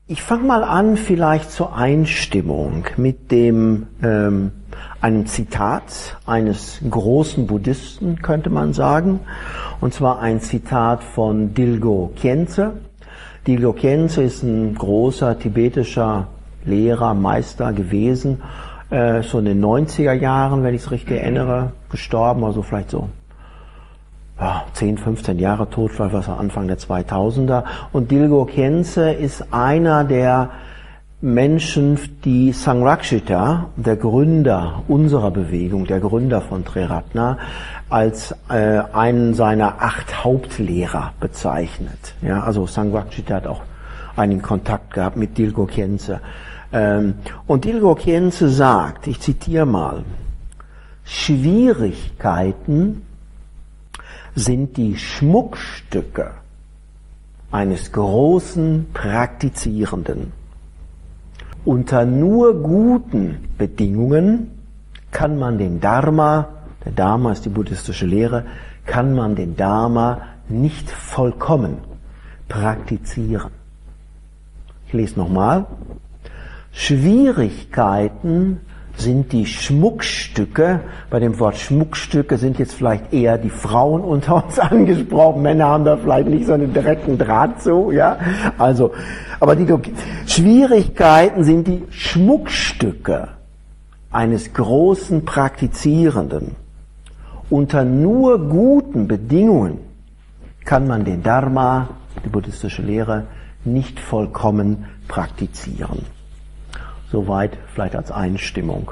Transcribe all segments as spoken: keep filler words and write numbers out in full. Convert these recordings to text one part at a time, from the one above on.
Ich fange mal an, vielleicht zur Einstimmung mit dem ähm, einem Zitat eines großen Buddhisten, könnte man sagen, und zwar ein Zitat von Dilgo Khyentse. Dilgo Khyentse ist ein großer tibetischer Lehrer, Meister gewesen, äh, so in den neunziger Jahren, wenn ich es richtig erinnere, gestorben, also vielleicht so ja, zehn, fünfzehn Jahre tot, vielleicht war es Anfang der zweitausender. Und Dilgo Khyentse ist einer der Menschen, die Sangrakshita, der Gründer unserer Bewegung, der Gründer von Triratna, als äh, einen seiner acht Hauptlehrer bezeichnet. Ja, also Sangrakshita hat auch einen Kontakt gehabt mit Dilgo Khyentse. Ähm, und Dilgo Khyentse sagt, ich zitiere mal, Schwierigkeiten sind die Schmuckstücke eines großen Praktizierenden. Unter nur guten Bedingungen kann man den Dharma, der Dharma ist die buddhistische Lehre, kann man den Dharma nicht vollkommen praktizieren. Ich lese nochmal. Schwierigkeiten sind die Schmuckstücke, bei dem Wort Schmuckstücke sind jetzt vielleicht eher die Frauen unter uns angesprochen, Männer haben da vielleicht nicht so einen direkten Draht zu, ja, also, aber die Schwierigkeiten sind die Schmuckstücke eines großen Praktizierenden. Unter nur guten Bedingungen kann man den Dharma, die buddhistische Lehre, nicht vollkommen praktizieren. Soweit vielleicht als Einstimmung.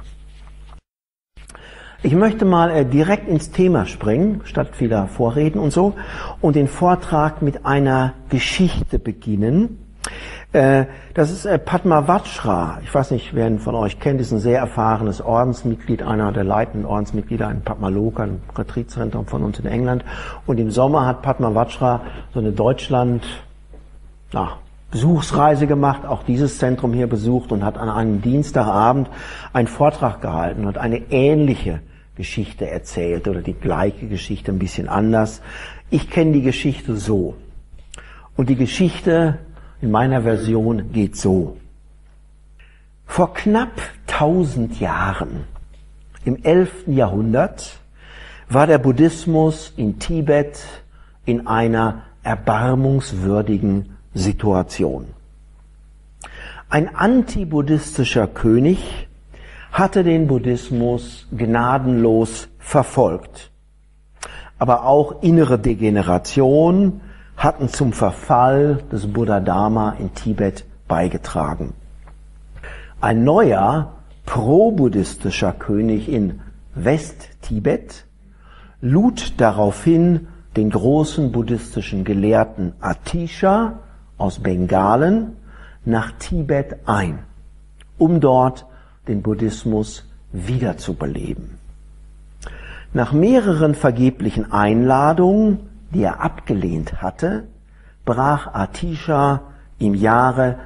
Ich möchte mal äh, direkt ins Thema springen, statt vieler Vorreden und so, und den Vortrag mit einer Geschichte beginnen. Äh, das ist äh, Padmavajra. Ich weiß nicht, wer ihn von euch kennt, ist ein sehr erfahrenes Ordensmitglied, einer der leitenden Ordensmitglieder in Padmaloka, einem Retreatzentrum von uns in England. Und im Sommer hat Padmavajra so eine Deutschland, na, Besuchsreise gemacht, auch dieses Zentrum hier besucht und hat an einem Dienstagabend einen Vortrag gehalten und eine ähnliche Geschichte erzählt oder die gleiche Geschichte ein bisschen anders. Ich kenne die Geschichte so. Und die Geschichte in meiner Version geht so. Vor knapp tausend Jahren, im elften Jahrhundert, war der Buddhismus in Tibet in einer erbarmungswürdigen Situation. Ein antibuddhistischer König hatte den Buddhismus gnadenlos verfolgt. Aber auch innere Degeneration hatten zum Verfall des Buddha-Dharma in Tibet beigetragen. Ein neuer pro-buddhistischer König in West-Tibet lud daraufhin den großen buddhistischen Gelehrten Atisha aus Bengalen nach Tibet ein, um dort den Buddhismus wiederzubeleben. Nach mehreren vergeblichen Einladungen, die er abgelehnt hatte, brach Atisha im Jahre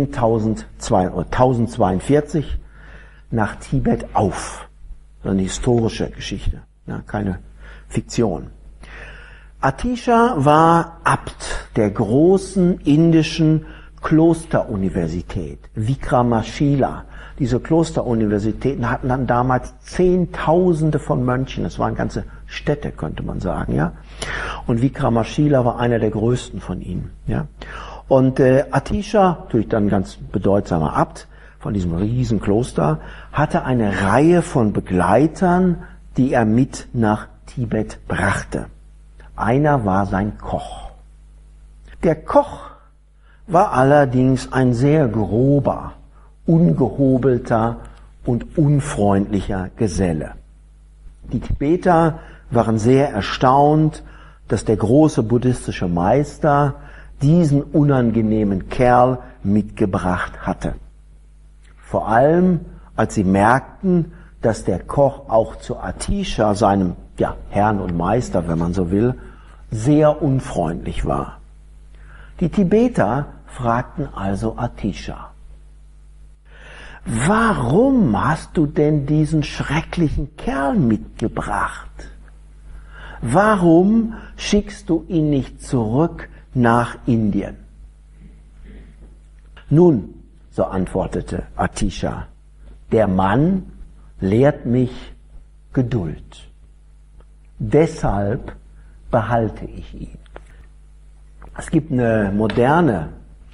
tausendzweiundvierzig nach Tibet auf. Das ist eine historische Geschichte, ja, keine Fiktion. Atisha war Abt der großen indischen Klosteruniversität, Vikramashila. Diese Klosteruniversitäten hatten dann damals Zehntausende von Mönchen, das waren ganze Städte, könnte man sagen, ja. Und Vikramashila war einer der größten von ihnen, ja. Und äh, Atisha, natürlich dann ganz bedeutsamer Abt von diesem riesen Kloster, hatte eine Reihe von Begleitern, die er mit nach Tibet brachte. Einer war sein Koch. Der Koch war allerdings ein sehr grober, ungehobelter und unfreundlicher Geselle. Die Tibeter waren sehr erstaunt, dass der große buddhistische Meister diesen unangenehmen Kerl mitgebracht hatte. Vor allem, als sie merkten, dass der Koch auch zu Atisha, seinem ja, Herrn und Meister, wenn man so will, sehr unfreundlich war. Die Tibeter fragten also Atisha: Warum hast du denn diesen schrecklichen Kerl mitgebracht? Warum schickst du ihn nicht zurück nach Indien? Nun, so antwortete Atisha, der Mann lehrt mich Geduld. Deshalb behalte ich ihn. Es gibt eine moderne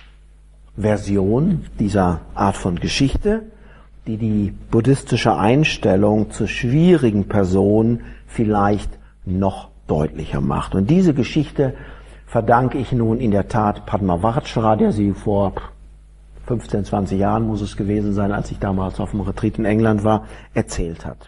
Version dieser Art von Geschichte, die die buddhistische Einstellung zur schwierigen Person vielleicht noch deutlicher macht. Und diese Geschichte verdanke ich nun in der Tat Padmavajra, der sie vor fünfzehn, zwanzig Jahren muss es gewesen sein, als ich damals auf dem Retreat in England war, erzählt hat.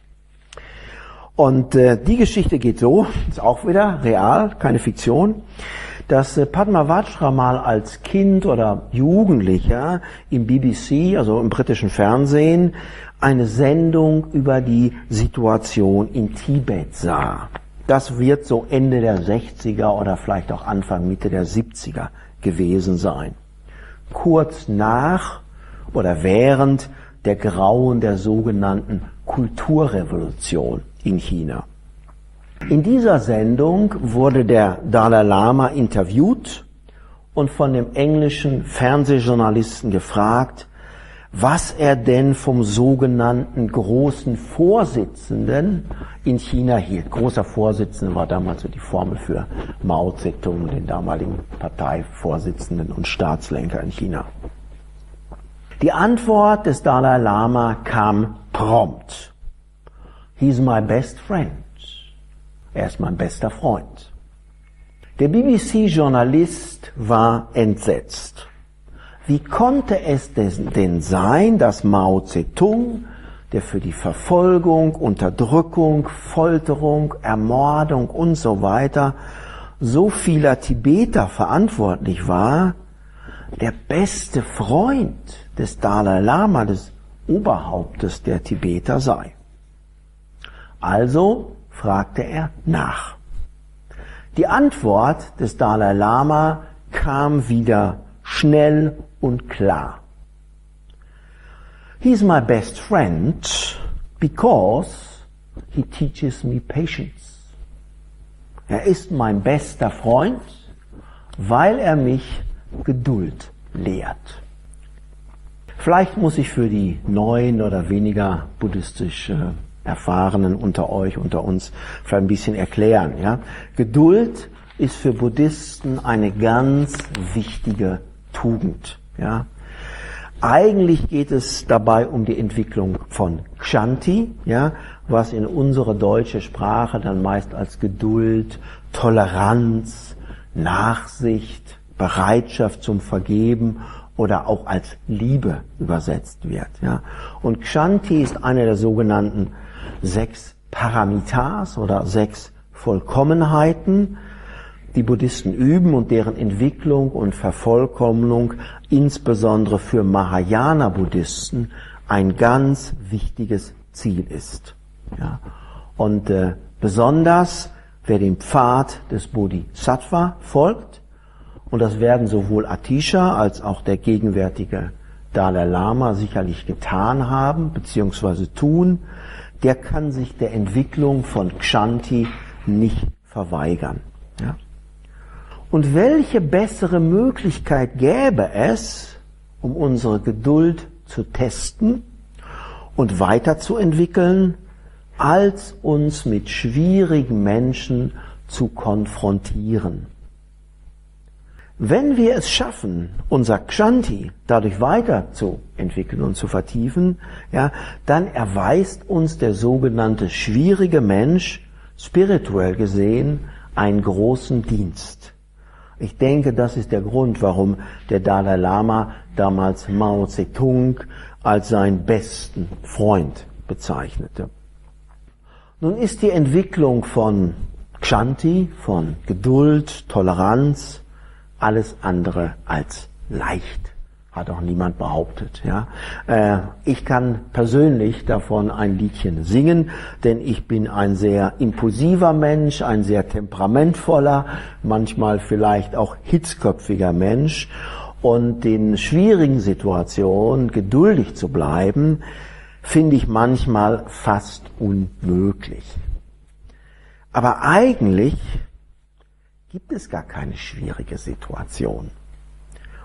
Und äh, die Geschichte geht so, ist auch wieder real, keine Fiktion, dass äh, Padmavajra mal als Kind oder Jugendlicher im B B C, also im britischen Fernsehen, eine Sendung über die Situation in Tibet sah. Das wird so Ende der sechziger oder vielleicht auch Anfang, Mitte der siebziger gewesen sein. Kurz nach oder während der Grauen der sogenannten Kulturrevolution in China. In dieser Sendung wurde der Dalai Lama interviewt und von dem englischen Fernsehjournalisten gefragt, was er denn vom sogenannten großen Vorsitzenden in China hielt. Großer Vorsitzender war damals so die Formel für Mao Zedong, den damaligen Parteivorsitzenden und Staatslenker in China. Die Antwort des Dalai Lama kam prompt. He's my best friend. Er ist mein bester Freund. Der B B C-Journalist war entsetzt. Wie konnte es denn sein, dass Mao Zedong, der für die Verfolgung, Unterdrückung, Folterung, Ermordung und so weiter so vieler Tibeter verantwortlich war, der beste Freund des Dalai Lama, des Oberhauptes der Tibeter sei? Also fragte er nach. Die Antwort des Dalai Lama kam wieder schnell und klar. He's my best friend because he teaches me patience. Er ist mein bester Freund, weil er mich Geduld lehrt. Vielleicht muss ich für die neuen oder weniger buddhistisch äh, Erfahrenen unter euch, unter uns, vielleicht ein bisschen erklären. Ja? Geduld ist für Buddhisten eine ganz wichtige Tugend. Ja? Eigentlich geht es dabei um die Entwicklung von Kshanti, ja, was in unserer deutschen Sprache dann meist als Geduld, Toleranz, Nachsicht, Bereitschaft zum Vergeben oder auch als Liebe übersetzt wird. Ja. Und Kshanti ist eine der sogenannten sechs Paramitas oder sechs Vollkommenheiten, die Buddhisten üben und deren Entwicklung und Vervollkommnung insbesondere für Mahayana-Buddhisten ein ganz wichtiges Ziel ist. Ja. Und äh, besonders wer dem Pfad des Bodhisattva folgt, und das werden sowohl Atisha als auch der gegenwärtige Dalai Lama sicherlich getan haben bzw. tun, der kann sich der Entwicklung von Kshanti nicht verweigern. Ja. Und welche bessere Möglichkeit gäbe es, um unsere Geduld zu testen und weiterzuentwickeln, als uns mit schwierigen Menschen zu konfrontieren? Wenn wir es schaffen, unser Kshanti dadurch weiterzuentwickeln und zu vertiefen, ja, dann erweist uns der sogenannte schwierige Mensch, spirituell gesehen, einen großen Dienst. Ich denke, das ist der Grund, warum der Dalai Lama damals Mao Zedong als seinen besten Freund bezeichnete. Nun ist die Entwicklung von Kshanti, von Geduld, Toleranz, alles andere als leicht, hat auch niemand behauptet. Ja, äh, ich kann persönlich davon ein Liedchen singen, denn ich bin ein sehr impulsiver Mensch, ein sehr temperamentvoller, manchmal vielleicht auch hitzköpfiger Mensch, und in schwierigen Situationen geduldig zu bleiben, finde ich manchmal fast unmöglich. Aber eigentlich gibt es gar keine schwierige Situation.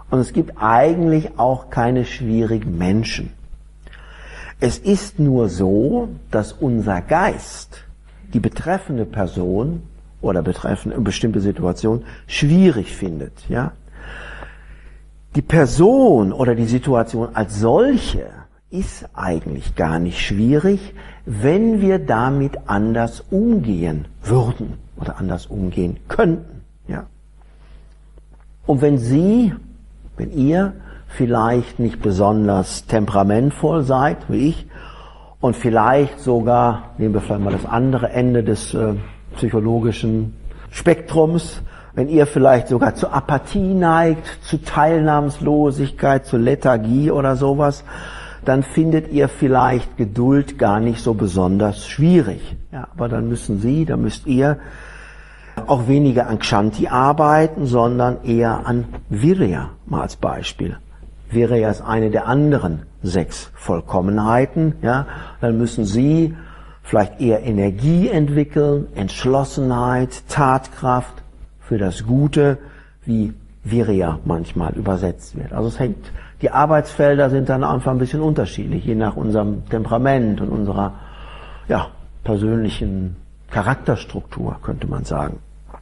Und es gibt eigentlich auch keine schwierigen Menschen. Es ist nur so, dass unser Geist die betreffende Person oder betreffende eine bestimmte Situation schwierig findet. Ja? Die Person oder die Situation als solche ist eigentlich gar nicht schwierig, wenn wir damit anders umgehen würden oder anders umgehen könnten. Ja? Und wenn Sie, wenn ihr vielleicht nicht besonders temperamentvoll seid, wie ich, und vielleicht sogar, nehmen wir vielleicht mal das andere Ende des äh, psychologischen Spektrums, wenn ihr vielleicht sogar zur Apathie neigt, zu Teilnahmslosigkeit, zu Lethargie oder sowas, dann findet ihr vielleicht Geduld gar nicht so besonders schwierig. Ja, aber dann müssen Sie, dann müsst ihr auch weniger an Kshanti arbeiten, sondern eher an Virya, mal als Beispiel. Virya ist eine der anderen sechs Vollkommenheiten. Ja, dann müssen Sie vielleicht eher Energie entwickeln, Entschlossenheit, Tatkraft für das Gute, wie Virya manchmal übersetzt wird. Also es hängt, die Arbeitsfelder sind dann einfach ein bisschen unterschiedlich, je nach unserem Temperament und unserer ja, persönlichen Charakterstruktur, könnte man sagen.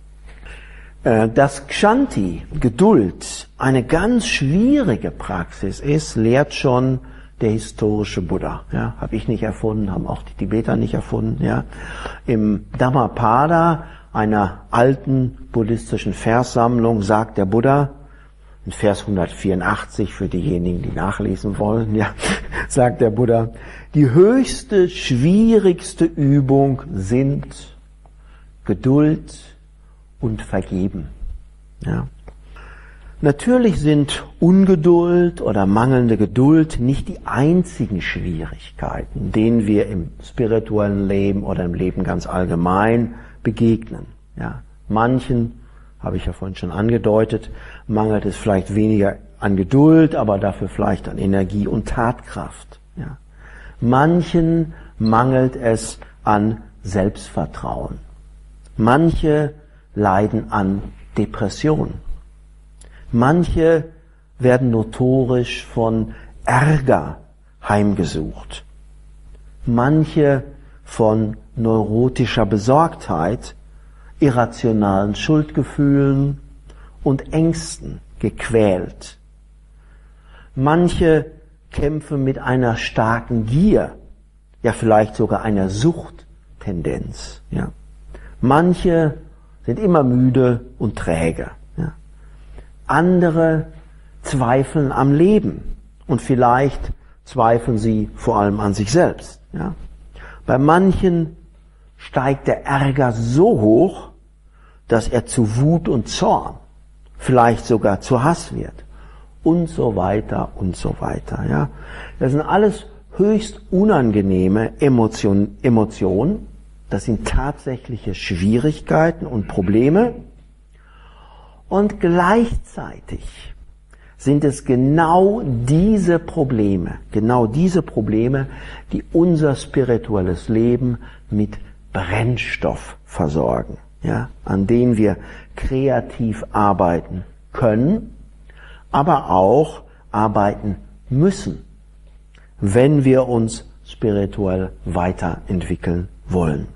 Dass Kshanti, Geduld, eine ganz schwierige Praxis ist, lehrt schon der historische Buddha. Ja, habe ich nicht erfunden, haben auch die Tibeter nicht erfunden. Ja, im Dhammapada, einer alten buddhistischen Verssammlung, sagt der Buddha, in Vers hundertvierundachtzig für diejenigen, die nachlesen wollen, ja, sagt der Buddha, die höchste, schwierigste Übung sind Geduld und Vergeben. Ja. Natürlich sind Ungeduld oder mangelnde Geduld nicht die einzigen Schwierigkeiten, denen wir im spirituellen Leben oder im Leben ganz allgemein begegnen. Ja. Manchen, habe ich ja vorhin schon angedeutet, mangelt es vielleicht weniger an Geduld, aber dafür vielleicht an Energie und Tatkraft. Ja. Manchen mangelt es an Selbstvertrauen. Manche leiden an Depression. Manche werden notorisch von Ärger heimgesucht. Manche von neurotischer Besorgtheit, irrationalen Schuldgefühlen und Ängsten gequält. Manche kämpfen mit einer starken Gier, ja vielleicht sogar einer Suchttendenz. Ja. Manche sind immer müde und träge. Ja. Andere zweifeln am Leben und vielleicht zweifeln sie vor allem an sich selbst. Ja. Bei manchen steigt der Ärger so hoch, dass er zu Wut und Zorn, vielleicht sogar zu Hass wird und so weiter und so weiter. Ja. Das sind alles höchst unangenehme Emotionen, Emotionen. Das sind tatsächliche Schwierigkeiten und Probleme. Und gleichzeitig sind es genau diese Probleme, genau diese Probleme, die unser spirituelles Leben mit Brennstoff versorgen, ja, an denen wir kreativ arbeiten können, aber auch arbeiten müssen, wenn wir uns spirituell weiterentwickeln wollen.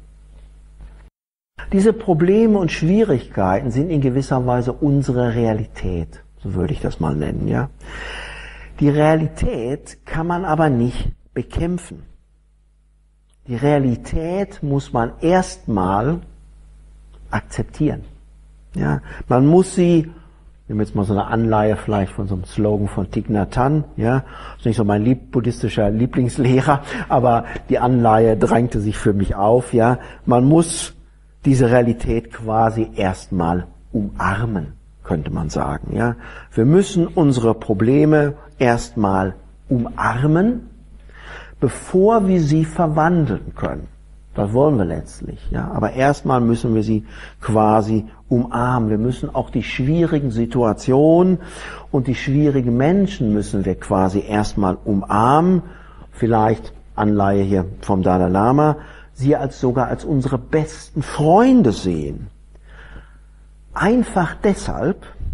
Diese Probleme und Schwierigkeiten sind in gewisser Weise unsere Realität, so würde ich das mal nennen, ja. Die Realität kann man aber nicht bekämpfen. Die Realität muss man erstmal akzeptieren. Ja, man muss sie, ich nehme jetzt mal so eine Anleihe vielleicht von so einem Slogan von Thich Nhat Hanh, ja, das ist nicht so mein lieb, buddhistischer Lieblingslehrer, aber die Anleihe drängte sich für mich auf, ja. Man muss diese Realität quasi erstmal umarmen, könnte man sagen, ja. Wir müssen unsere Probleme erstmal umarmen, bevor wir sie verwandeln können. Das wollen wir letztlich, ja. Aber erstmal müssen wir sie quasi umarmen. Wir müssen auch die schwierigen Situationen und die schwierigen Menschen müssen wir quasi erstmal umarmen. Vielleicht Anleihe hier vom Dalai Lama, sie als sogar als unsere besten Freunde sehen. Einfach deshalb,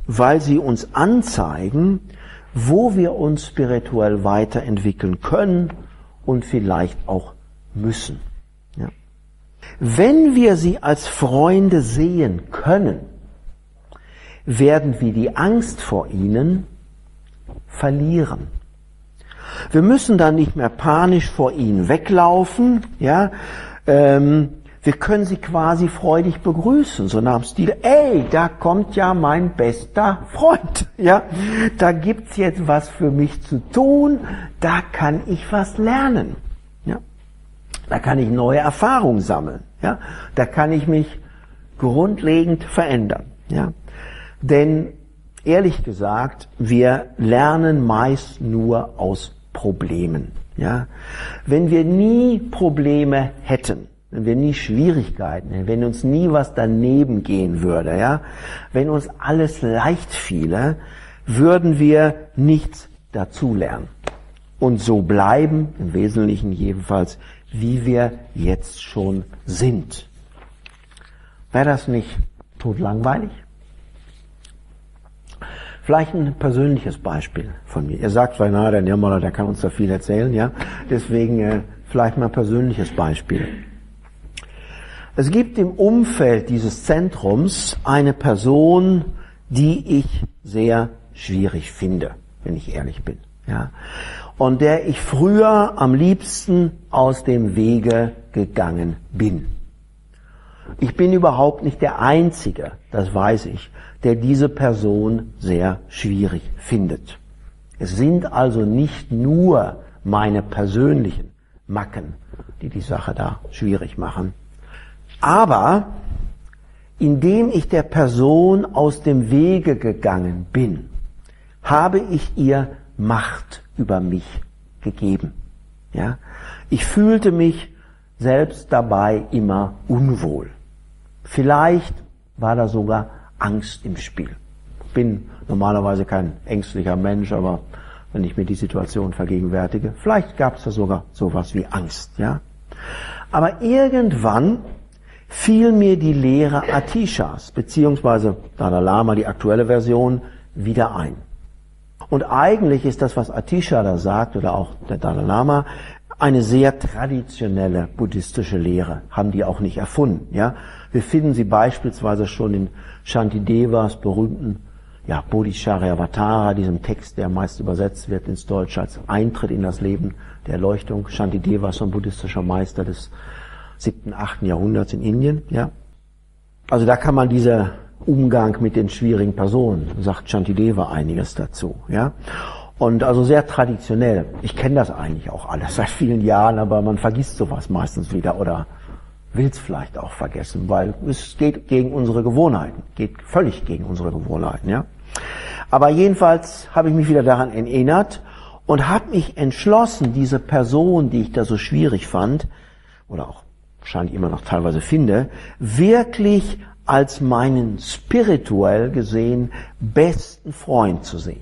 weil sie uns anzeigen, wo wir uns spirituell weiterentwickeln können und vielleicht auch müssen. Ja. Wenn wir sie als Freunde sehen können, werden wir die Angst vor ihnen verlieren. Wir müssen dann nicht mehr panisch vor ihnen weglaufen, ja. Ähm, wir können sie quasi freudig begrüßen, so nach dem Stil, ey, da kommt ja mein bester Freund, ja. Da gibt's jetzt was für mich zu tun, da kann ich was lernen, ja. Da kann ich neue Erfahrungen sammeln, ja. Da kann ich mich grundlegend verändern, ja. Denn ehrlich gesagt, wir lernen meist nur aus Problemen. Ja? Wenn wir nie Probleme hätten, wenn wir nie Schwierigkeiten hätten, wenn uns nie was daneben gehen würde, ja? Wenn uns alles leicht fiele, würden wir nichts dazulernen. Und so bleiben, im Wesentlichen jedenfalls, wie wir jetzt schon sind. Wäre das nicht totlangweilig? Vielleicht ein persönliches Beispiel von mir. Ihr sagt, weil na, der Nirmaler, der kann uns da viel erzählen, ja. Deswegen äh, vielleicht mal ein persönliches Beispiel. Es gibt im Umfeld dieses Zentrums eine Person, die ich sehr schwierig finde, wenn ich ehrlich bin, ja. Und der ich früher am liebsten aus dem Wege gegangen bin. Ich bin überhaupt nicht der Einzige, das weiß ich, der diese Person sehr schwierig findet. Es sind also nicht nur meine persönlichen Macken, die die Sache da schwierig machen. Aber indem ich der Person aus dem Wege gegangen bin, habe ich ihr Macht über mich gegeben. Ja? Ich fühlte mich selbst dabei immer unwohl. Vielleicht war da sogar Angst im Spiel. Ich bin normalerweise kein ängstlicher Mensch, aber wenn ich mir die Situation vergegenwärtige, vielleicht gab es da sogar sowas wie Angst, ja. Aber irgendwann fiel mir die Lehre Atishas, beziehungsweise Dalai Lama, die aktuelle Version, wieder ein. Und eigentlich ist das, was Atisha da sagt, oder auch der Dalai Lama, eine sehr traditionelle buddhistische Lehre, haben die auch nicht erfunden, ja. Wir finden sie beispielsweise schon in Shantidevas berühmten, ja, Bodhicharyavatara, diesem Text, der meist übersetzt wird ins Deutsche als Eintritt in das Leben der Erleuchtung. Shantideva ist ein buddhistischer Meister des siebten, achten Jahrhunderts in Indien, ja. Also da kann man dieser Umgang mit den schwierigen Personen, sagt Shantideva einiges dazu, ja. Und also sehr traditionell. Ich kenne das eigentlich auch alles seit vielen Jahren, aber man vergisst sowas meistens wieder oder will es vielleicht auch vergessen, weil es geht gegen unsere Gewohnheiten, geht völlig gegen unsere Gewohnheiten, ja. Aber jedenfalls habe ich mich wieder daran erinnert und habe mich entschlossen, diese Person, die ich da so schwierig fand, oder auch wahrscheinlich immer noch teilweise finde, wirklich als meinen spirituell gesehen besten Freund zu sehen.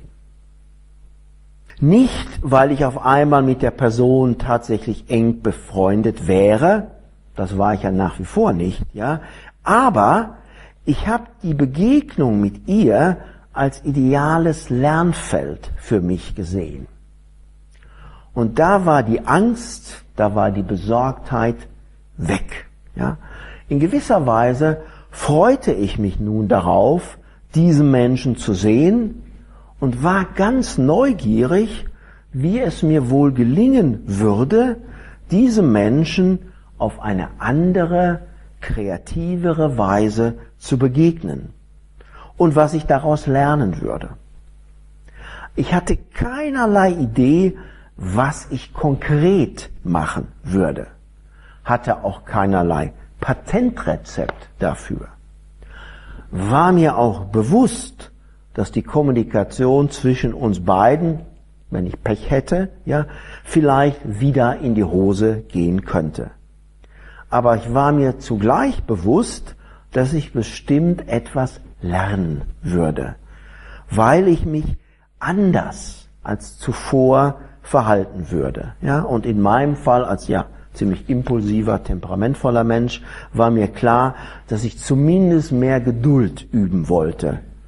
Nicht, weil ich auf einmal mit der Person tatsächlich eng befreundet wäre, das war ich ja nach wie vor nicht, ja, aber ich habe die Begegnung mit ihr als ideales Lernfeld für mich gesehen. Und da war die Angst, da war die Besorgtheit weg, ja. In gewisser Weise freute ich mich nun darauf, diesen Menschen zu sehen und war ganz neugierig, wie es mir wohl gelingen würde, diesem Menschen auf eine andere, kreativere Weise zu begegnen und was ich daraus lernen würde. Ich hatte keinerlei Idee, was ich konkret machen würde, hatte auch keinerlei Patentrezept dafür. War mir auch bewusst, dass die Kommunikation zwischen uns beiden, wenn ich Pech hätte, ja, vielleicht wieder in die Hose gehen könnte. Aber ich war mir zugleich bewusst, dass ich bestimmt etwas lernen würde, weil ich mich anders als zuvor verhalten würde. Ja, und in meinem Fall als ja ziemlich impulsiver, temperamentvoller Mensch war mir klar, dass ich zumindest mehr Geduld üben wollte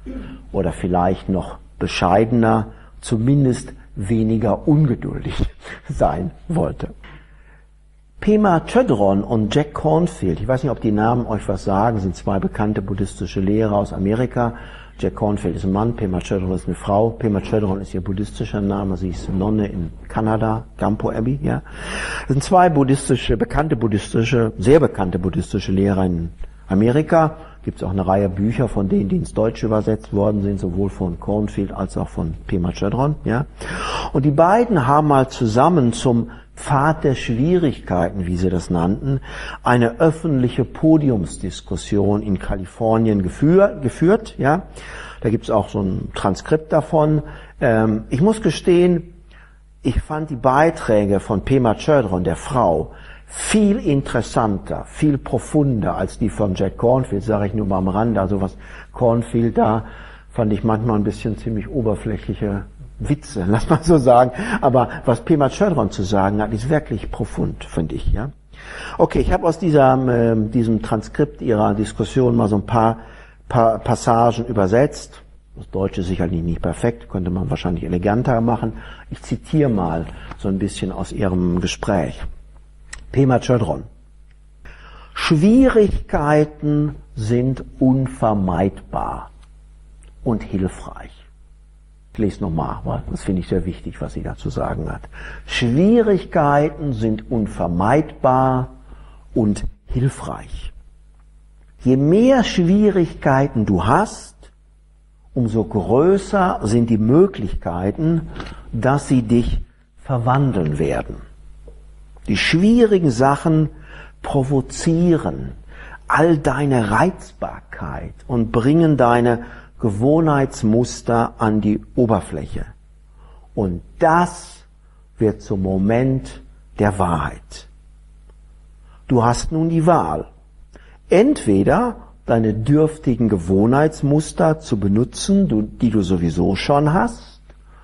oder vielleicht noch bescheidener, zumindest weniger ungeduldig sein wollte. Pema Chodron und Jack Kornfield, ich weiß nicht, ob die Namen euch was sagen, sind zwei bekannte buddhistische Lehrer aus Amerika. Jack Kornfield ist ein Mann, Pema Chodron ist eine Frau. Pema Chodron ist ihr buddhistischer Name, sie ist Nonne in Kanada, Gampo Abbey, ja. Das sind zwei buddhistische, bekannte buddhistische, sehr bekannte buddhistische Lehrer in Amerika. Gibt es auch eine Reihe Bücher von denen, die ins Deutsche übersetzt worden sind, sowohl von Kornfield als auch von Pema Chodron, ja. Und die beiden haben mal zusammen zum Pfad der Schwierigkeiten, wie sie das nannten, eine öffentliche Podiumsdiskussion in Kalifornien geführt, geführt, ja. Da gibt's auch so ein Transkript davon. Ähm, ich muss gestehen, ich fand die Beiträge von Pema Chodron, der Frau, viel interessanter, viel profunder als die von Jack Kornfield, sage ich nur mal am Rande. Also was Kornfield da, fand ich manchmal ein bisschen ziemlich oberflächliche Witze, lass mal so sagen. Aber was Pema Chodron zu sagen hat, ist wirklich profund, finde ich. Ja. Okay, ich habe aus dieser, äh, diesem Transkript ihrer Diskussion mal so ein paar, paar Passagen übersetzt. Das Deutsche ist sicherlich nicht perfekt, könnte man wahrscheinlich eleganter machen. Ich zitiere mal so ein bisschen aus ihrem Gespräch. Pema Chodron. Schwierigkeiten sind unvermeidbar und hilfreich. Ich lese nochmal, weil das finde ich sehr wichtig, was sie da zu sagen hat. Schwierigkeiten sind unvermeidbar und hilfreich. Je mehr Schwierigkeiten du hast, umso größer sind die Möglichkeiten, dass sie dich verwandeln werden. Die schwierigen Sachen provozieren all deine Reizbarkeit und bringen deine Gewohnheitsmuster an die Oberfläche. Und das wird zum Moment der Wahrheit. Du hast nun die Wahl, entweder deine dürftigen Gewohnheitsmuster zu benutzen, die du sowieso schon hast,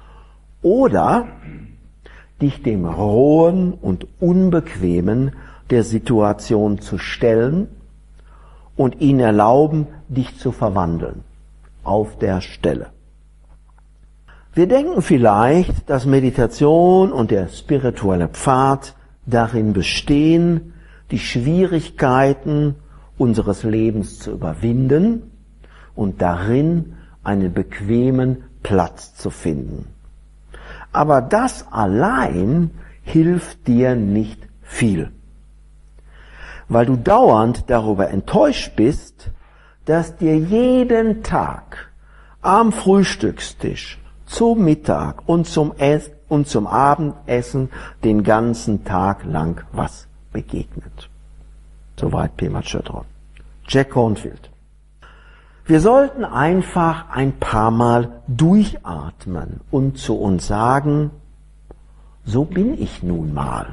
oder dich dem Rohen und Unbequemen der Situation zu stellen und ihnen erlauben, dich zu verwandeln. Auf der Stelle. Wir denken vielleicht, dass Meditation und der spirituelle Pfad darin bestehen, die Schwierigkeiten unseres Lebens zu überwinden und darin einen bequemen Platz zu finden. Aber das allein hilft dir nicht viel, weil du dauernd darüber enttäuscht bist, dass dir jeden Tag am Frühstückstisch, zum Mittag und zum, Ess- und zum Abendessen den ganzen Tag lang was begegnet. Soweit Pema Chodron. Jack Kornfield. Wir sollten einfach ein paar Mal durchatmen und zu uns sagen, so bin ich nun mal.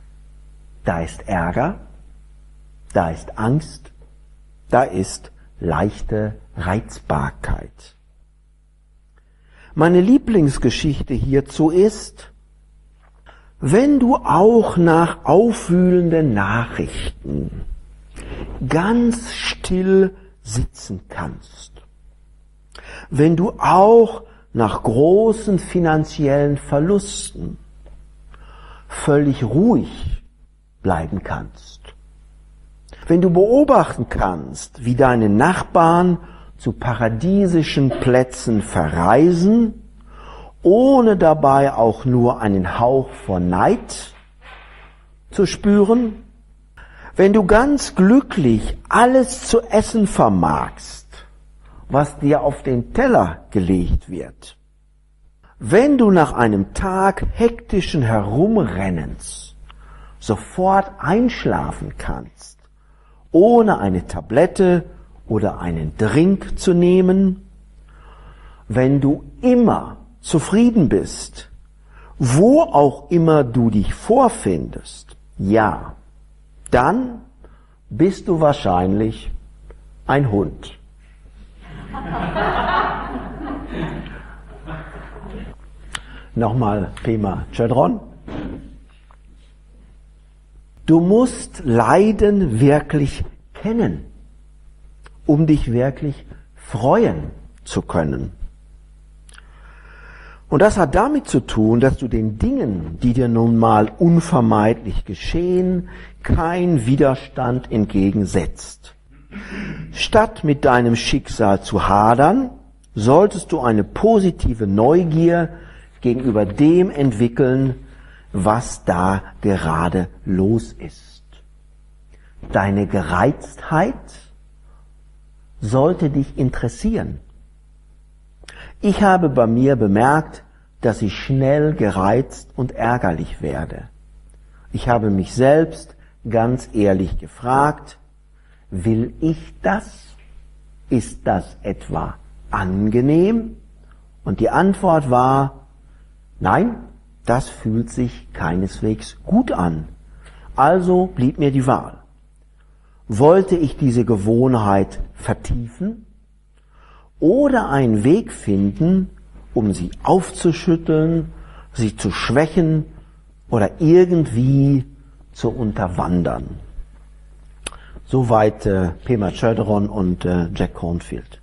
Da ist Ärger, da ist Angst, da ist leichte Reizbarkeit. Meine Lieblingsgeschichte hierzu ist, wenn du auch nach aufwühlenden Nachrichten ganz still sitzen kannst, wenn du auch nach großen finanziellen Verlusten völlig ruhig bleiben kannst, wenn du beobachten kannst, wie deine Nachbarn zu paradiesischen Plätzen verreisen, ohne dabei auch nur einen Hauch von Neid zu spüren, wenn du ganz glücklich alles zu essen vermagst, was dir auf den Teller gelegt wird, wenn du nach einem Tag hektischen Herumrennens sofort einschlafen kannst, ohne eine Tablette oder einen Drink zu nehmen, wenn du immer zufrieden bist, wo auch immer du dich vorfindest, ja, dann bist du wahrscheinlich ein Hund. Nochmal Pema Chodron. Du musst Leiden wirklich kennen, um dich wirklich freuen zu können. Und das hat damit zu tun, dass du den Dingen, die dir nun mal unvermeidlich geschehen, kein Widerstand entgegensetzt. Statt mit deinem Schicksal zu hadern, solltest du eine positive Neugier gegenüber dem entwickeln, was da gerade los ist. Deine Gereiztheit sollte dich interessieren. Ich habe bei mir bemerkt, dass ich schnell gereizt und ärgerlich werde. Ich habe mich selbst ganz ehrlich gefragt, will ich das? Ist das etwa angenehm? Und die Antwort war, nein, das fühlt sich keineswegs gut an. Also blieb mir die Wahl. Wollte ich diese Gewohnheit vertiefen oder einen Weg finden, um sie aufzuschütteln, sie zu schwächen oder irgendwie zu unterwandern? Soweit äh, Pema Chodron und äh, Jack Kornfield.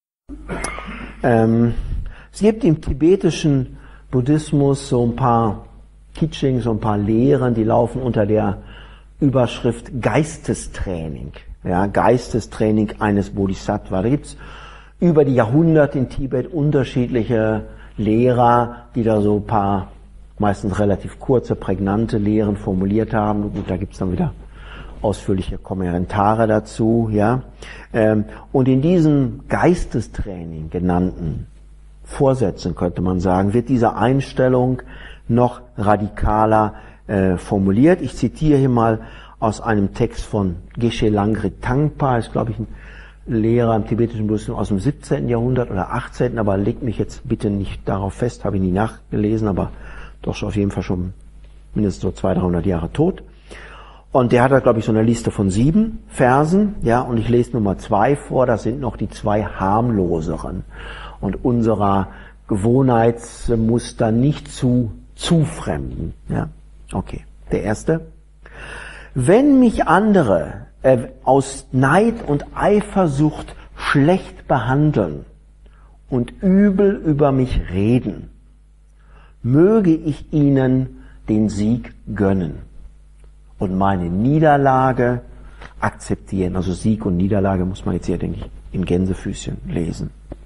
Ähm, es gibt im tibetischen Buddhismus so ein paar Teachings, so ein paar Lehren, die laufen unter der Überschrift Geistestraining. Ja, Geistestraining eines Bodhisattva. Da gibt's über die Jahrhunderte in Tibet unterschiedliche Lehrer, die da so ein paar, meistens relativ kurze, prägnante Lehren formuliert haben. Gut, da gibt's dann wieder ausführliche Kommentare dazu, ja. Und in diesem Geistestraining genannten Vorsätzen, könnte man sagen, wird diese Einstellung noch radikaler äh, formuliert. Ich zitiere hier mal aus einem Text von Geshe Langri Tangpa, ist glaube ich ein Lehrer im tibetischen Buddhismus aus dem siebzehnten Jahrhundert oder achtzehnten, aber legt mich jetzt bitte nicht darauf fest, habe ich nie nachgelesen, aber doch schon auf jeden Fall schon mindestens so zweihundert, dreihundert Jahre tot. Und der hat da, glaube ich, so eine Liste von sieben Versen, ja, und ich lese Nummer zwei vor, das sind noch die zwei harmloseren und unserer Gewohnheitsmuster nicht zu zufremden, ja. Okay. Der erste. Wenn mich andere äh, aus Neid und Eifersucht schlecht behandeln und übel über mich reden, möge ich ihnen den Sieg gönnen und meine Niederlage akzeptieren. Also Sieg und Niederlage muss man jetzt hier, denke ich, in Gänsefüßchen lesen.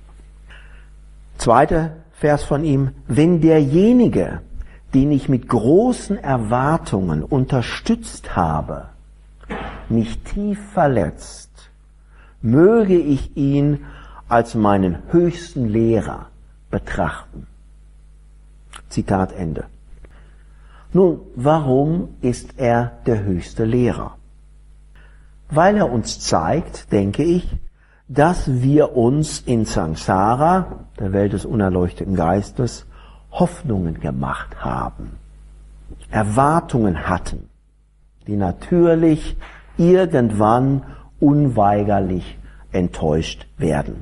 Zweiter Vers von ihm. Wenn derjenige, den ich mit großen Erwartungen unterstützt habe, mich tief verletzt, möge ich ihn als meinen höchsten Lehrer betrachten. Zitat Ende. Nun, warum ist er der höchste Lehrer? Weil er uns zeigt, denke ich, dass wir uns in Samsara, der Welt des unerleuchteten Geistes, Hoffnungen gemacht haben, Erwartungen hatten, die natürlich irgendwann unweigerlich enttäuscht werden.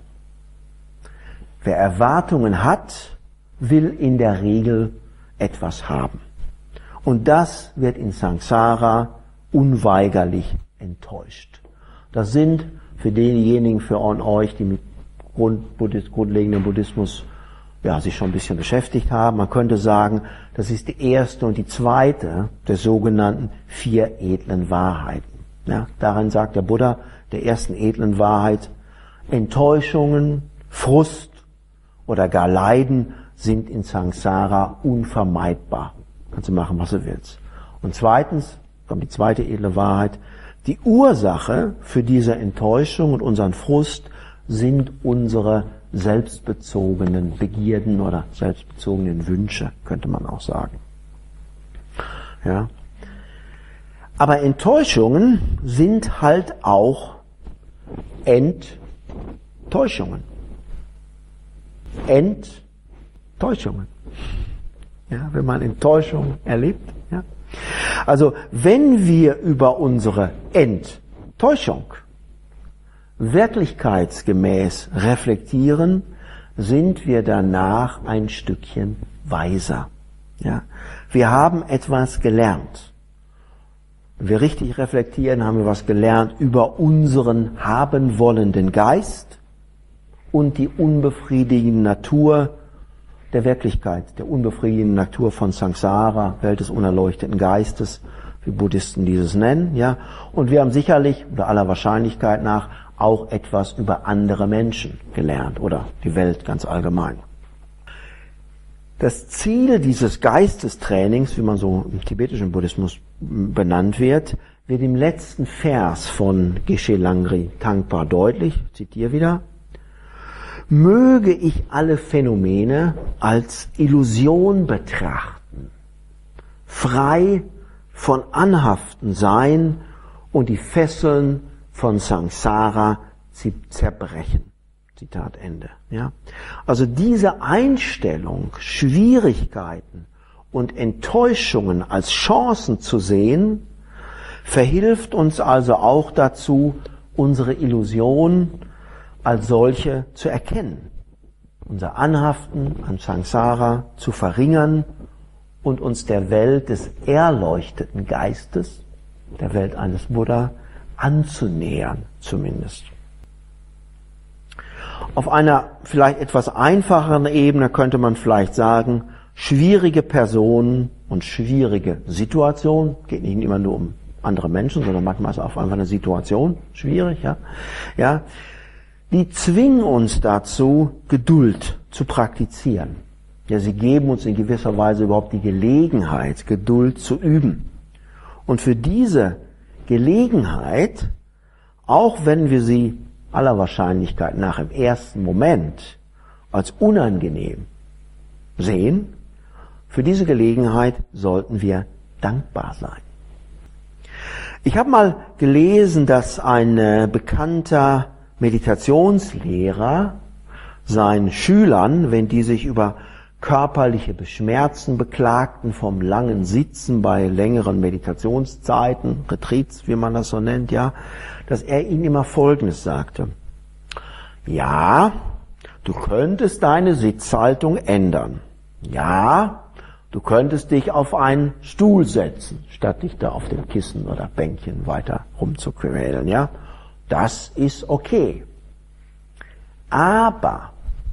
Wer Erwartungen hat, will in der Regel etwas haben. Und das wird in Samsara unweigerlich enttäuscht. Das sind für diejenigen von euch, die mit Grund, Buddhist, grundlegendem Buddhismus ja, sich schon ein bisschen beschäftigt haben, man könnte sagen, das ist die erste und die zweite der sogenannten vier edlen Wahrheiten. Ja, darin sagt der Buddha, der ersten edlen Wahrheit, Enttäuschungen, Frust oder gar Leiden sind in Samsara unvermeidbar. Kannst du machen, was du willst. Und zweitens, kommt die zweite edle Wahrheit, die Ursache für diese Enttäuschung und unseren Frust sind unsere selbstbezogenen Begierden oder selbstbezogenen Wünsche, könnte man auch sagen. Ja. Aber Enttäuschungen sind halt auch Enttäuschungen. Enttäuschungen. Ja, wenn man Enttäuschung erlebt. Ja. Also, wenn wir über unsere Enttäuschung wirklichkeitsgemäß reflektieren, sind wir danach ein Stückchen weiser. Ja. Wir haben etwas gelernt. Wenn wir richtig reflektieren, haben wir was gelernt über unseren haben wollenden Geist und die unbefriedigende Natur der Wirklichkeit, der unbefriedigenden Natur von Samsara, Welt des unerleuchteten Geistes, wie Buddhisten dieses nennen, ja. Und wir haben sicherlich, oder aller Wahrscheinlichkeit nach, auch etwas über andere Menschen gelernt oder die Welt ganz allgemein. Das Ziel dieses Geistestrainings, wie man so im tibetischen Buddhismus benannt wird, wird im letzten Vers von Geshe Langri Tangpa deutlich, ich zitiere wieder: Möge ich alle Phänomene als Illusion betrachten, frei von Anhaften sein und die Fesseln von Samsara zerbrechen. Zitat Ende. Ja? Also diese Einstellung, Schwierigkeiten und Enttäuschungen als Chancen zu sehen, verhilft uns also auch dazu, unsere Illusion als solche zu erkennen, unser Anhaften an Samsara zu verringern und uns der Welt des erleuchteten Geistes, der Welt eines Buddha, anzunähern zumindest. Auf einer vielleicht etwas einfacheren Ebene könnte man vielleicht sagen, schwierige Personen und schwierige Situationen, geht nicht immer nur um andere Menschen, sondern manchmal ist auch einfach eine Situation schwierig, ja, ja, die zwingen uns dazu, Geduld zu praktizieren. Ja, sie geben uns in gewisser Weise überhaupt die Gelegenheit, Geduld zu üben. Und für diese Gelegenheit, auch wenn wir sie aller Wahrscheinlichkeit nach im ersten Moment als unangenehm sehen, für diese Gelegenheit sollten wir dankbar sein. Ich habe mal gelesen, dass ein äh, bekannter Meditationslehrer seinen Schülern, wenn die sich über körperliche Beschmerzen beklagten vom langen Sitzen bei längeren Meditationszeiten, Retreats, wie man das so nennt, ja, dass er ihnen immer Folgendes sagte: Ja, du könntest deine Sitzhaltung ändern. Ja, du könntest dich auf einen Stuhl setzen, statt dich da auf dem Kissen oder Bänkchen weiter rumzuquälen, ja. Das ist okay. Aber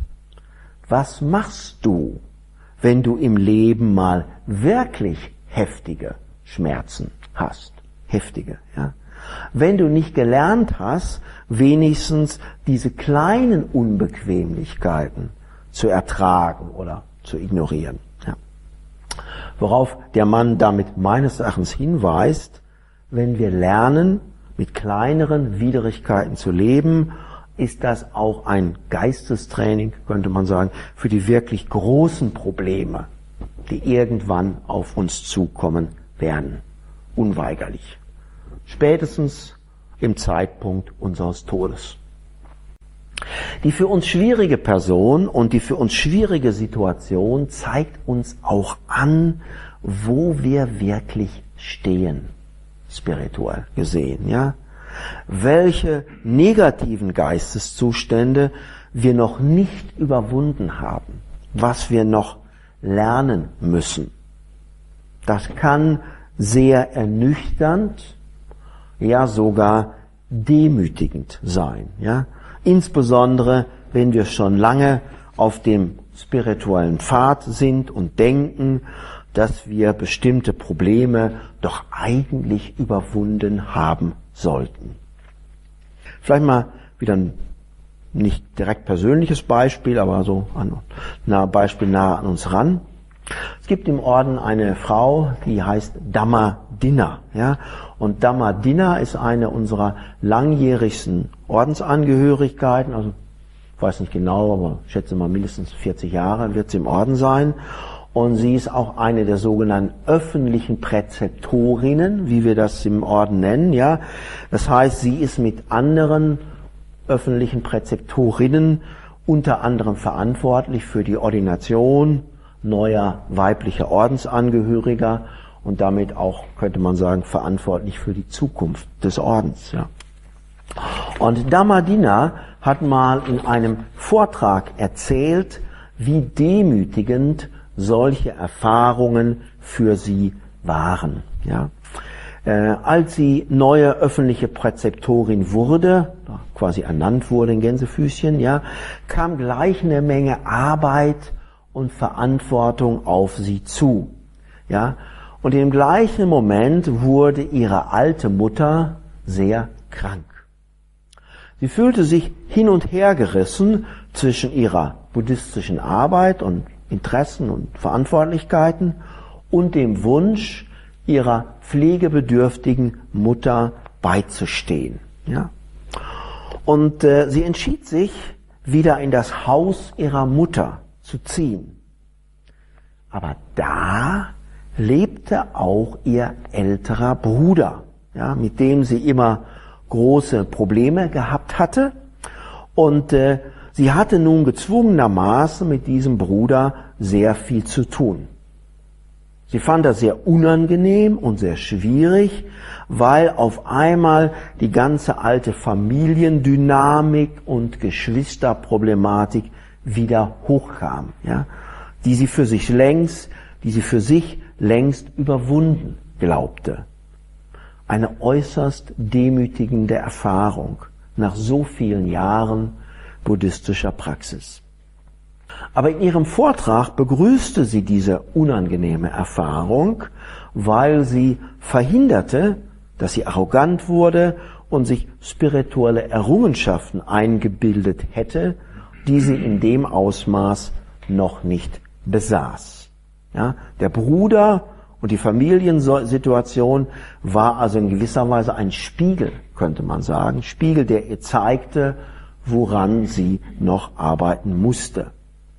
was machst du, wenn du im Leben mal wirklich heftige Schmerzen hast? Heftige, ja. Wenn du nicht gelernt hast, wenigstens diese kleinen Unbequemlichkeiten zu ertragen oder zu ignorieren. Ja. Worauf der Mann damit meines Erachtens hinweist, wenn wir lernen, mit kleineren Widrigkeiten zu leben, ist das auch ein Geistestraining, könnte man sagen, für die wirklich großen Probleme, die irgendwann auf uns zukommen werden. Unweigerlich. Spätestens im Zeitpunkt unseres Todes. Die für uns schwierige Person und die für uns schwierige Situation zeigt uns auch an, wo wir wirklich stehen, spirituell gesehen, ja. Welche negativen Geisteszustände wir noch nicht überwunden haben, was wir noch lernen müssen. Das kann sehr ernüchternd, ja sogar demütigend sein, ja. Insbesondere, wenn wir schon lange auf dem spirituellen Pfad sind und denken, dass wir bestimmte Probleme doch eigentlich überwunden haben sollten. Vielleicht mal wieder ein nicht direkt persönliches Beispiel, aber so ein Beispiel nah an uns ran. Es gibt im Orden eine Frau, die heißt Dhammadinna, ja, und Dhammadinna ist eine unserer langjährigsten Ordensangehörigkeiten, also ich weiß nicht genau, aber ich schätze mal mindestens vierzig Jahre wird sie im Orden sein. Und sie ist auch eine der sogenannten öffentlichen Präzeptorinnen, wie wir das im Orden nennen, ja. Das heißt, sie ist mit anderen öffentlichen Präzeptorinnen unter anderem verantwortlich für die Ordination neuer weiblicher Ordensangehöriger und damit auch, könnte man sagen, verantwortlich für die Zukunft des Ordens, ja. Und Dhammadinna hat mal in einem Vortrag erzählt, wie demütigend solche Erfahrungen für sie waren. Ja. Äh, als sie neue öffentliche Präzeptorin wurde, quasi ernannt wurde in Gänsefüßchen, ja, kam gleich eine Menge Arbeit und Verantwortung auf sie zu. Ja? Und im gleichen Moment wurde ihre alte Mutter sehr krank. Sie fühlte sich hin und her gerissen zwischen ihrer buddhistischen Arbeit und Interessen und Verantwortlichkeiten und dem Wunsch, ihrer pflegebedürftigen Mutter beizustehen. Ja? Und äh, sie entschied sich, wieder in das Haus ihrer Mutter zu ziehen. Aber da lebte auch ihr älterer Bruder, ja, mit dem sie immer große Probleme gehabt hatte. Und äh, sie hatte nun gezwungenermaßen mit diesem Bruder sehr viel zu tun. Sie fand das sehr unangenehm und sehr schwierig, weil auf einmal die ganze alte Familiendynamik und Geschwisterproblematik wieder hochkam, ja, die sie für sich längst, die sie für sich längst überwunden glaubte. Eine äußerst demütigende Erfahrung nach so vielen Jahren buddhistischer Praxis. Aber in ihrem Vortrag begrüßte sie diese unangenehme Erfahrung, weil sie verhinderte, dass sie arrogant wurde und sich spirituelle Errungenschaften eingebildet hätte, die sie in dem Ausmaß noch nicht besaß. Ja, der Bruder und die Familiensituation war also in gewisser Weise ein Spiegel, könnte man sagen, Spiegel, der ihr zeigte, woran sie noch arbeiten musste.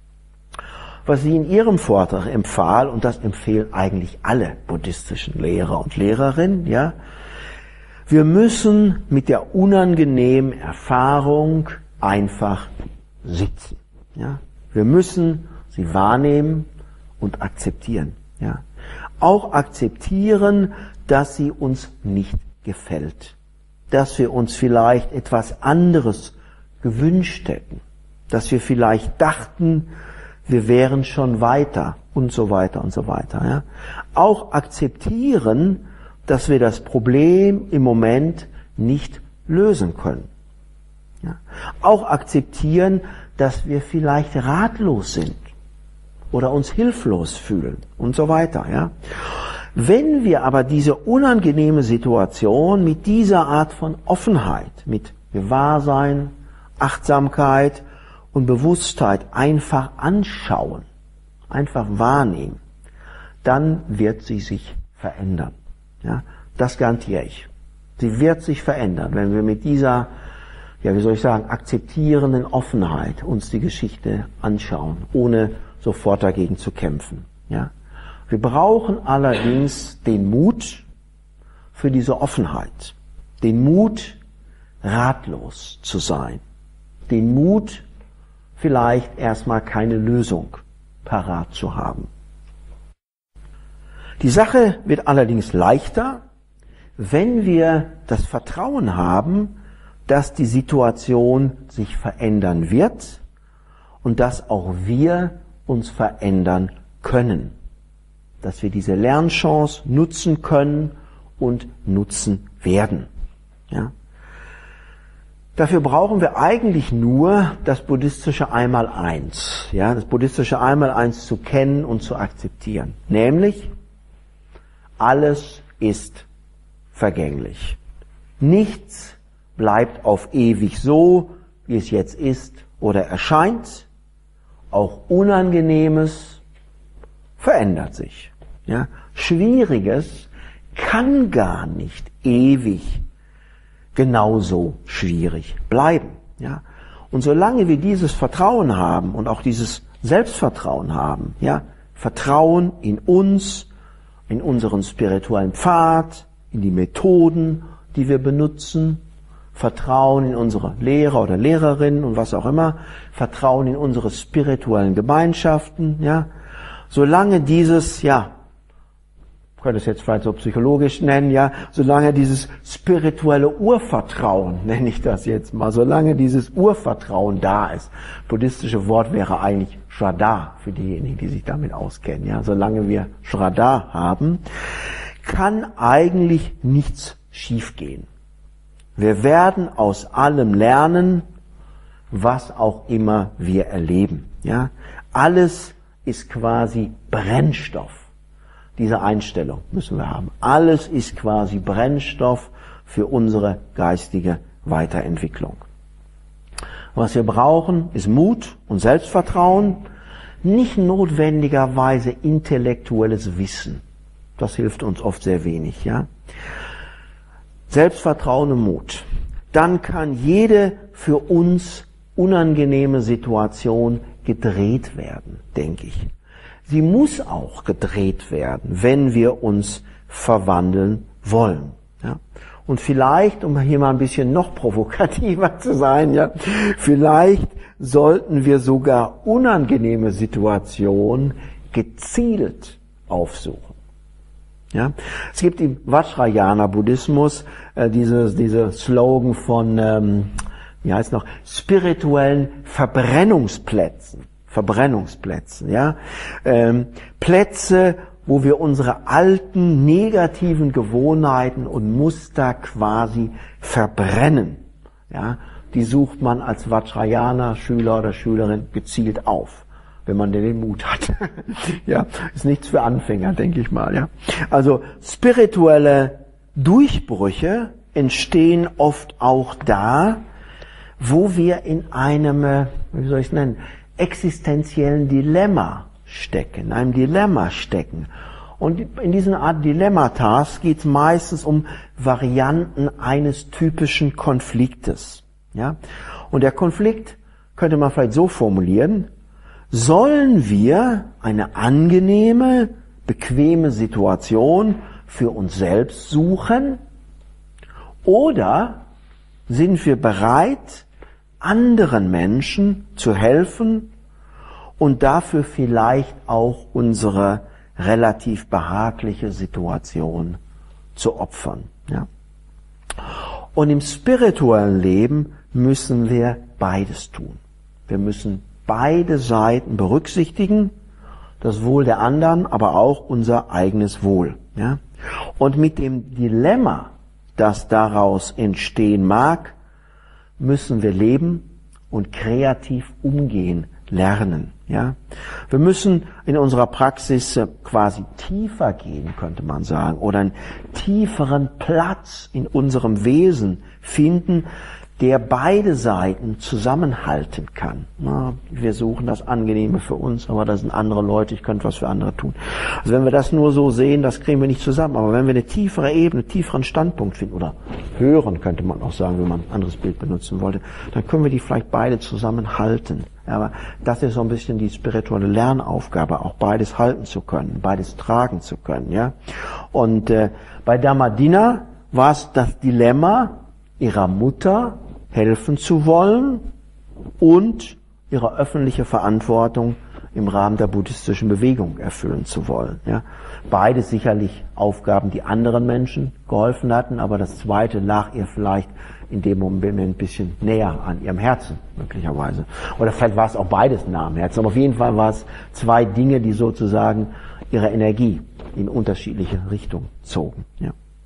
Was sie in ihrem Vortrag empfahl, und das empfehlen eigentlich alle buddhistischen Lehrer und Lehrerinnen, ja, wir müssen mit der unangenehmen Erfahrung einfach sitzen. Ja. Wir müssen sie wahrnehmen und akzeptieren. Ja. Auch akzeptieren, dass sie uns nicht gefällt, dass wir uns vielleicht etwas anderes gewünscht hätten, dass wir vielleicht dachten, wir wären schon weiter und so weiter und so weiter. Ja. Auch akzeptieren, dass wir das Problem im Moment nicht lösen können. Ja. Auch akzeptieren, dass wir vielleicht ratlos sind oder uns hilflos fühlen und so weiter. Ja. Wenn wir aber diese unangenehme Situation mit dieser Art von Offenheit, mit Gewahrsein, Achtsamkeit und Bewusstheit einfach anschauen, einfach wahrnehmen, dann wird sie sich verändern. Ja, das garantiere ich. Sie wird sich verändern, wenn wir mit dieser, ja, wie soll ich sagen, akzeptierenden Offenheit uns die Geschichte anschauen, ohne sofort dagegen zu kämpfen. Ja. Wir brauchen allerdings den Mut für diese Offenheit, den Mut, ratlos zu sein, den Mut, vielleicht erstmal keine Lösung parat zu haben. Die Sache wird allerdings leichter, wenn wir das Vertrauen haben, dass die Situation sich verändern wird und dass auch wir uns verändern können, dass wir diese Lernchance nutzen können und nutzen werden. Ja? Dafür brauchen wir eigentlich nur das buddhistische Einmaleins, ja, das buddhistische Einmaleins zu kennen und zu akzeptieren, nämlich alles ist vergänglich. Nichts bleibt auf ewig so, wie es jetzt ist oder erscheint. Auch Unangenehmes verändert sich. Ja. Schwieriges kann gar nicht ewig genauso schwierig bleiben. Ja. Und solange wir dieses Vertrauen haben und auch dieses Selbstvertrauen haben, ja, Vertrauen in uns, in unseren spirituellen Pfad, in die Methoden, die wir benutzen, Vertrauen in unsere Lehrer oder Lehrerinnen und was auch immer, Vertrauen in unsere spirituellen Gemeinschaften, ja. Solange dieses, ja, ich könnte es jetzt vielleicht so psychologisch nennen, ja, solange dieses spirituelle Urvertrauen, nenne ich das jetzt mal, solange dieses Urvertrauen da ist, buddhistische Wort wäre eigentlich Shraddha für diejenigen, die sich damit auskennen, ja, solange wir Shraddha haben, kann eigentlich nichts schiefgehen. Wir werden aus allem lernen, was auch immer wir erleben, ja. Alles ist quasi Brennstoff. Diese Einstellung müssen wir haben. Alles ist quasi Brennstoff für unsere geistige Weiterentwicklung. Was wir brauchen, ist Mut und Selbstvertrauen, nicht notwendigerweise intellektuelles Wissen. Das hilft uns oft sehr wenig, ja. Selbstvertrauen und Mut. Dann kann jede für uns unangenehme Situation gedreht werden, denke ich. Sie muss auch gedreht werden, wenn wir uns verwandeln wollen. Ja. Und vielleicht, um hier mal ein bisschen noch provokativer zu sein, ja, vielleicht sollten wir sogar unangenehme Situationen gezielt aufsuchen. Ja. Es gibt im Vajrayana-Buddhismus äh, diese, diese Slogan von, ähm, wie heißt noch, spirituellen Verbrennungsplätzen. Verbrennungsplätzen, ja. Ähm, Plätze, wo wir unsere alten negativen Gewohnheiten und Muster quasi verbrennen. Ja, die sucht man als Vajrayana-Schüler oder Schülerin gezielt auf, wenn man denn den Mut hat. Ja, ist nichts für Anfänger, denke ich mal. Ja, also spirituelle Durchbrüche entstehen oft auch da, wo wir in einem, wie soll ich es nennen, existenziellen Dilemma stecken, in einem Dilemma stecken. Und in diesen Art Dilemmatas geht es meistens um Varianten eines typischen Konfliktes. Ja? Und der Konflikt könnte man vielleicht so formulieren: Sollen wir eine angenehme, bequeme Situation für uns selbst suchen, oder sind wir bereit, anderen Menschen zu helfen und dafür vielleicht auch unsere relativ behagliche Situation zu opfern. Ja? Und im spirituellen Leben müssen wir beides tun. Wir müssen beide Seiten berücksichtigen, das Wohl der anderen, aber auch unser eigenes Wohl. Ja? Und mit dem Dilemma, das daraus entstehen mag, müssen wir leben und kreativ umgehen lernen. Ja, wir müssen in unserer Praxis quasi tiefer gehen, könnte man sagen, oder einen tieferen Platz in unserem Wesen finden, der beide Seiten zusammenhalten kann. Na, wir suchen das Angenehme für uns, aber das sind andere Leute, ich könnte was für andere tun. Also wenn wir das nur so sehen, das kriegen wir nicht zusammen. Aber wenn wir eine tiefere Ebene, einen tieferen Standpunkt finden, oder hören, könnte man auch sagen, wenn man ein anderes Bild benutzen wollte, dann können wir die vielleicht beide zusammenhalten. Aber das ist so ein bisschen die spirituelle Lernaufgabe, auch beides halten zu können, beides tragen zu können. Ja. Und äh, bei Dhammadinna war es das Dilemma, ihrer Mutter helfen zu wollen und ihre öffentliche Verantwortung im Rahmen der buddhistischen Bewegung erfüllen zu wollen. Ja. Beides sicherlich Aufgaben, die anderen Menschen geholfen hatten, aber das zweite lag ihr vielleicht in dem Moment ein bisschen näher an ihrem Herzen, möglicherweise. Oder vielleicht war es auch beides nah am Herzen, aber auf jeden Fall war es zwei Dinge, die sozusagen ihre Energie in unterschiedliche Richtungen zogen. Ja.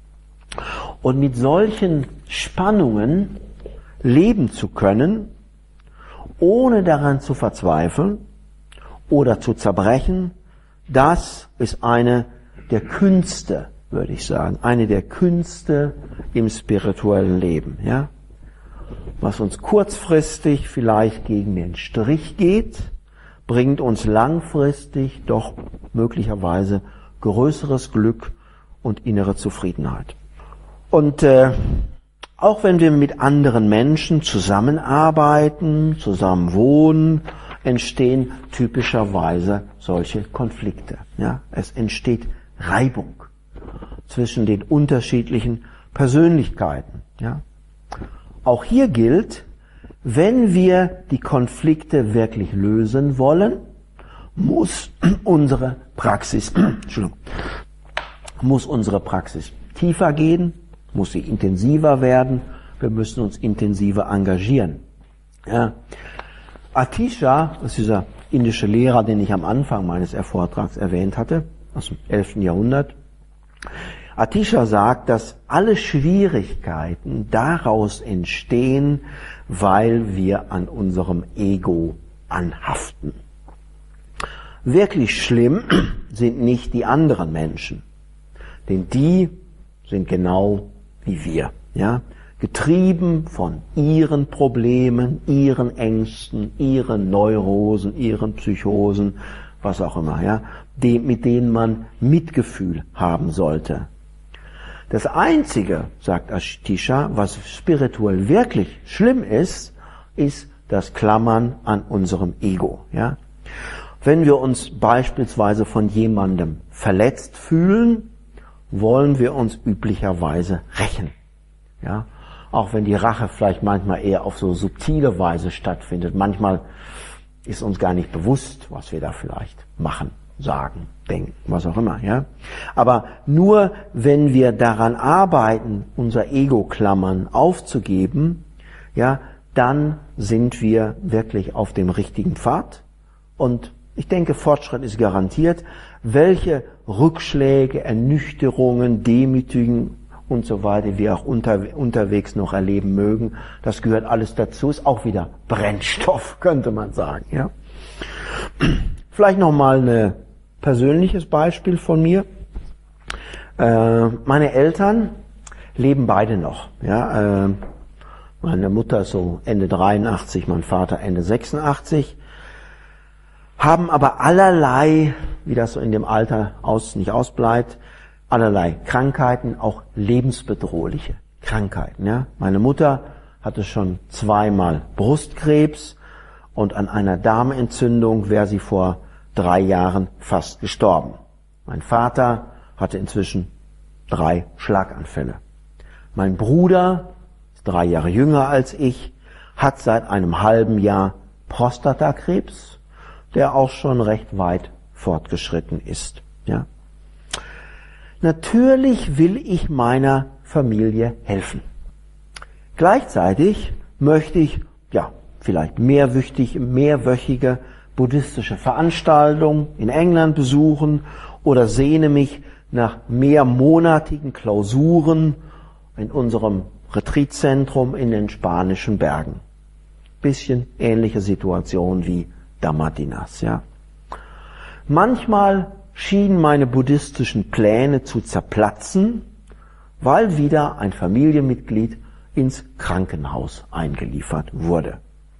Und mit solchen Spannungen leben zu können, ohne daran zu verzweifeln oder zu zerbrechen, das ist eine der Künste, würde ich sagen, eine der Künste im spirituellen Leben. Ja? Was uns kurzfristig vielleicht gegen den Strich geht, bringt uns langfristig doch möglicherweise größeres Glück und innere Zufriedenheit. Und äh, auch wenn wir mit anderen Menschen zusammenarbeiten, zusammen wohnen, entstehen typischerweise solche Konflikte. Ja? Es entsteht Reibung zwischen den unterschiedlichen Persönlichkeiten. Ja? Auch hier gilt, wenn wir die Konflikte wirklich lösen wollen, muss unsere Praxis, Entschuldigung, muss unsere Praxis tiefer gehen, muss sie intensiver werden, wir müssen uns intensiver engagieren. Ja. Atisha, das ist dieser indische Lehrer, den ich am Anfang meines Vortrags erwähnt hatte, aus dem elften Jahrhundert. Atisha sagt, dass alle Schwierigkeiten daraus entstehen, weil wir an unserem Ego anhaften. Wirklich schlimm sind nicht die anderen Menschen, denn die sind genau wie wir, ja, getrieben von ihren Problemen, ihren Ängsten, ihren Neurosen, ihren Psychosen, was auch immer, ja, die, mit denen man Mitgefühl haben sollte. Das Einzige, sagt Atisha, was spirituell wirklich schlimm ist, ist das Klammern an unserem Ego, ja. Wenn wir uns beispielsweise von jemandem verletzt fühlen, wollen wir uns üblicherweise rächen, ja. Auch wenn die Rache vielleicht manchmal eher auf so subtile Weise stattfindet. Manchmal ist uns gar nicht bewusst, was wir da vielleicht machen, sagen, denken, was auch immer, ja. Aber nur wenn wir daran arbeiten, unser Ego-Klammern aufzugeben, ja, dann sind wir wirklich auf dem richtigen Pfad. Und ich denke, Fortschritt ist garantiert. Welche Rückschläge, Ernüchterungen, Demütigen und so weiter wir auch unter, unterwegs noch erleben mögen, das gehört alles dazu, ist auch wieder Brennstoff, könnte man sagen, ja. Vielleicht nochmal ein persönliches Beispiel von mir. Äh, meine Eltern leben beide noch, ja. Äh, meine Mutter ist so Ende dreiundachtzig, mein Vater Ende sechsundachtzig. Haben aber allerlei, wie das so in dem Alter aus, nicht ausbleibt, allerlei Krankheiten, auch lebensbedrohliche Krankheiten. Ja. Meine Mutter hatte schon zweimal Brustkrebs und an einer Darmentzündung wäre sie vor drei Jahren fast gestorben. Mein Vater hatte inzwischen drei Schlaganfälle. Mein Bruder, ist drei Jahre jünger als ich, hat seit einem halben Jahr Prostatakrebs, der auch schon recht weit fortgeschritten ist. Ja. Natürlich will ich meiner Familie helfen. Gleichzeitig möchte ich, ja, vielleicht mehrwöchig, mehrwöchige buddhistische Veranstaltungen in England besuchen oder sehne mich nach mehrmonatigen Klausuren in unserem Retreatzentrum in den spanischen Bergen. Bisschen ähnliche Situation wie Damatinas, ja. Manchmal schienen meine buddhistischen Pläne zu zerplatzen, weil wieder ein Familienmitglied ins Krankenhaus eingeliefert wurde.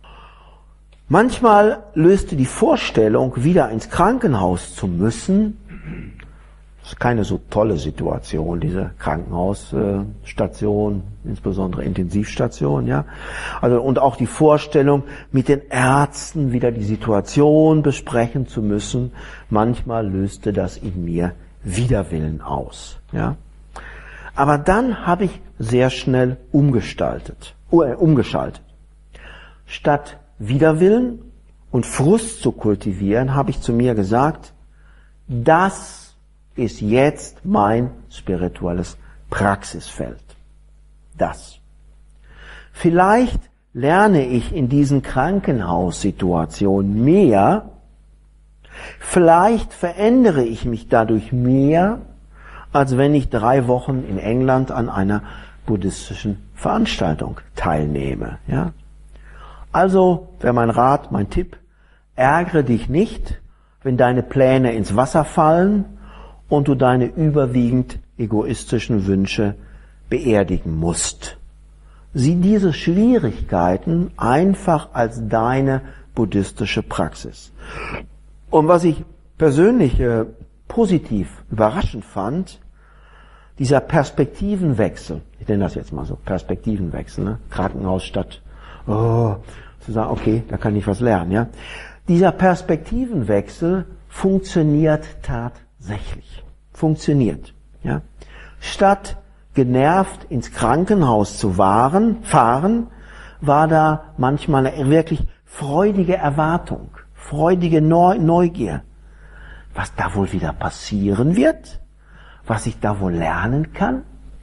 Manchmal löste die Vorstellung, wieder ins Krankenhaus zu müssen, das ist keine so tolle Situation, diese Krankenhausstation, insbesondere Intensivstation, ja. Also, und auch die Vorstellung, mit den Ärzten wieder die Situation besprechen zu müssen, manchmal löste das in mir Widerwillen aus, ja. Aber dann habe ich sehr schnell umgestaltet, äh, umgeschaltet. Statt Widerwillen und Frust zu kultivieren, habe ich zu mir gesagt, das ist jetzt mein spirituelles Praxisfeld. Das. Vielleicht lerne ich in diesen Krankenhaussituationen mehr, vielleicht verändere ich mich dadurch mehr, als wenn ich drei Wochen in England an einer buddhistischen Veranstaltung teilnehme. Ja? Also, wäre mein Rat, mein Tipp, ärgere dich nicht, wenn deine Pläne ins Wasser fallen und du deine überwiegend egoistischen Wünsche beerdigen musst. Sieh diese Schwierigkeiten einfach als deine buddhistische Praxis. Und was ich persönlich äh, positiv überraschend fand, dieser Perspektivenwechsel, ich nenne das jetzt mal so, Perspektivenwechsel, ne? Krankenhaus statt, oh, zu sagen, okay, da kann ich was lernen, ja. Dieser Perspektivenwechsel funktioniert tatsächlich. Funktioniert, ja. Statt genervt ins Krankenhaus zu fahren, fahren, war da manchmal eine wirklich freudige Erwartung, freudige Neugier, was da wohl wieder passieren wird, was ich da wohl lernen kann.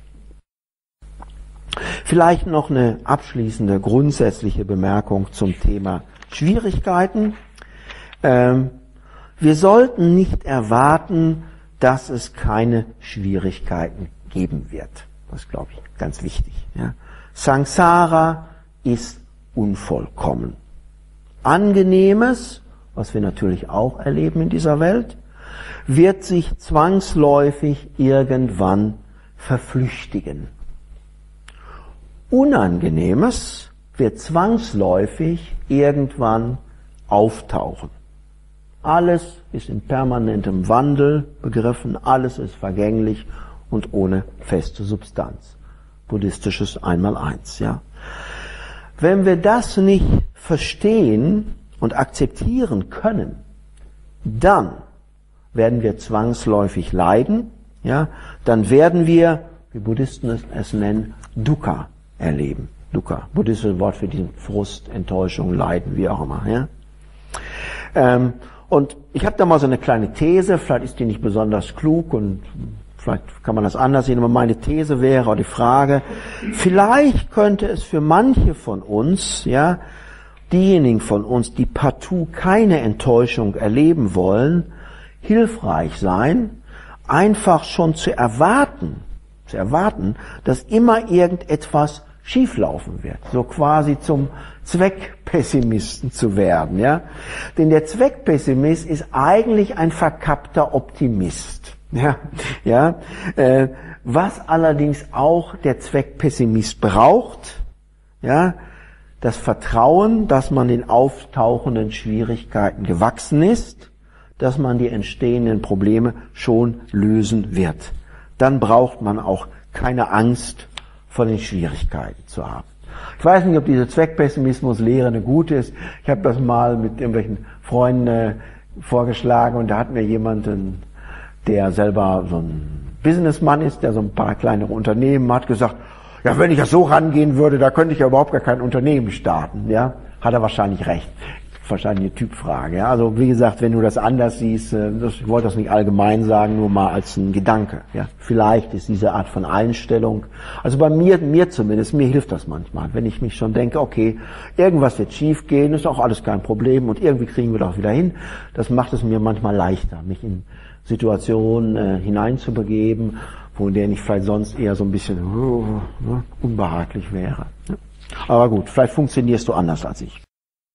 Vielleicht noch eine abschließende grundsätzliche Bemerkung zum Thema Schwierigkeiten. Ähm, wir sollten nicht erwarten, dass es keine Schwierigkeiten geben wird. Das ist, glaube ich, ganz wichtig. Ja. Samsara ist unvollkommen. Angenehmes was wir natürlich auch erleben in dieser Welt, wird sich zwangsläufig irgendwann verflüchtigen. Unangenehmes wird zwangsläufig irgendwann auftauchen. Alles ist in permanentem Wandel begriffen, alles ist vergänglich und ohne feste Substanz. Buddhistisches Einmaleins, ja. Wenn wir das nicht verstehen und akzeptieren können, dann werden wir zwangsläufig leiden, ja, dann werden wir, wie Buddhisten es, es nennen, Dukkha erleben. Dukkha, buddhistisches Wort für diesen Frust, Enttäuschung, Leiden, wie auch immer, ja. Ähm, und ich habe da mal so eine kleine These, vielleicht ist die nicht besonders klug und vielleicht kann man das anders sehen, aber meine These wäre, oder die Frage, vielleicht könnte es für manche von uns, ja, diejenigen von uns, die partout keine Enttäuschung erleben wollen, hilfreich sein, einfach schon zu erwarten, zu erwarten, dass immer irgendetwas schieflaufen wird, so quasi zum Zweckpessimisten zu werden, ja. Denn der Zweckpessimist ist eigentlich ein verkappter Optimist, ja, ja. Äh, was allerdings auch der Zweckpessimist braucht, ja, das Vertrauen, dass man den auftauchenden Schwierigkeiten gewachsen ist, dass man die entstehenden Probleme schon lösen wird. Dann braucht man auch keine Angst vor den Schwierigkeiten zu haben. Ich weiß nicht, ob diese Zweckpessimismus-Lehre eine gute ist. Ich habe das mal mit irgendwelchen Freunden äh, vorgeschlagen und da hat mir jemanden, der selber so ein Businessmann ist, der so ein paar kleinere Unternehmen hat, gesagt, ja, wenn ich das so rangehen würde, da könnte ich ja überhaupt gar kein Unternehmen starten. Ja, hat er wahrscheinlich recht. Wahrscheinlich eine Typfrage. Ja? Also wie gesagt, wenn du das anders siehst, das, ich wollte das nicht allgemein sagen, nur mal als ein Gedanke. Ja? Vielleicht ist diese Art von Einstellung, also bei mir, mir zumindest, mir hilft das manchmal, wenn ich mich schon denke, okay, irgendwas wird schief gehen, ist auch alles kein Problem und irgendwie kriegen wir das wieder hin. Das macht es mir manchmal leichter, mich in Situationen äh, hineinzubegeben, wo der nicht vielleicht sonst eher so ein bisschen uh, uh, unbehaglich wäre. Ja? Aber gut, vielleicht funktionierst du anders als ich.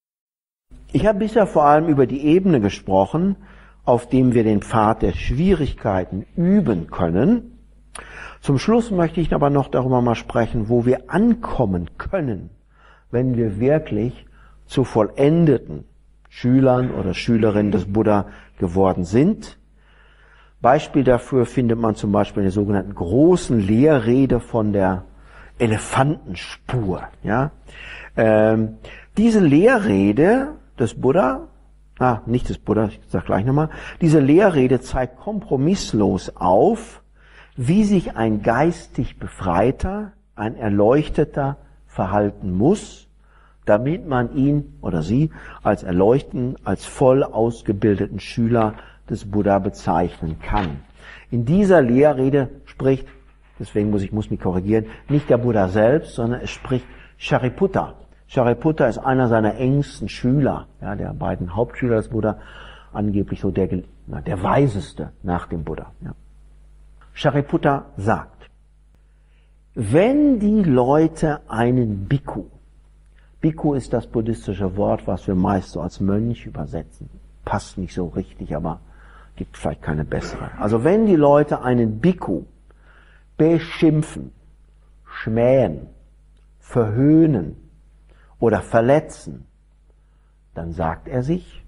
Ich habe bisher vor allem über die Ebene gesprochen, auf dem wir den Pfad der Schwierigkeiten üben können. Zum Schluss möchte ich aber noch darüber mal sprechen, wo wir ankommen können, wenn wir wirklich zu vollendeten Schülern oder Schülerinnen des Buddha geworden sind. Beispiel dafür findet man zum Beispiel in der sogenannten großen Lehrrede von der Elefantenspur. Ja? Ähm, diese Lehrrede des Buddha, ah, nicht des Buddha, ich sag gleich nochmal, diese Lehrrede zeigt kompromisslos auf, wie sich ein geistig Befreiter, ein Erleuchteter verhalten muss, damit man ihn oder sie als erleuchten, als voll ausgebildeten Schüler des Buddha bezeichnen kann. In dieser Lehrrede spricht, deswegen muss ich muss mich korrigieren, nicht der Buddha selbst, sondern es spricht Shariputra. Shariputra ist einer seiner engsten Schüler, ja, der beiden Hauptschüler des Buddha, angeblich so der, na, der weiseste nach dem Buddha. Ja. Shariputra sagt, wenn die Leute einen Bhikkhu, Bhikkhu ist das buddhistische Wort, was wir meist so als Mönch übersetzen, passt nicht so richtig, aber gibt vielleicht keine bessere. Also wenn die Leute einen Bhikkhu beschimpfen, schmähen, verhöhnen, oder verletzen, dann sagt er sich,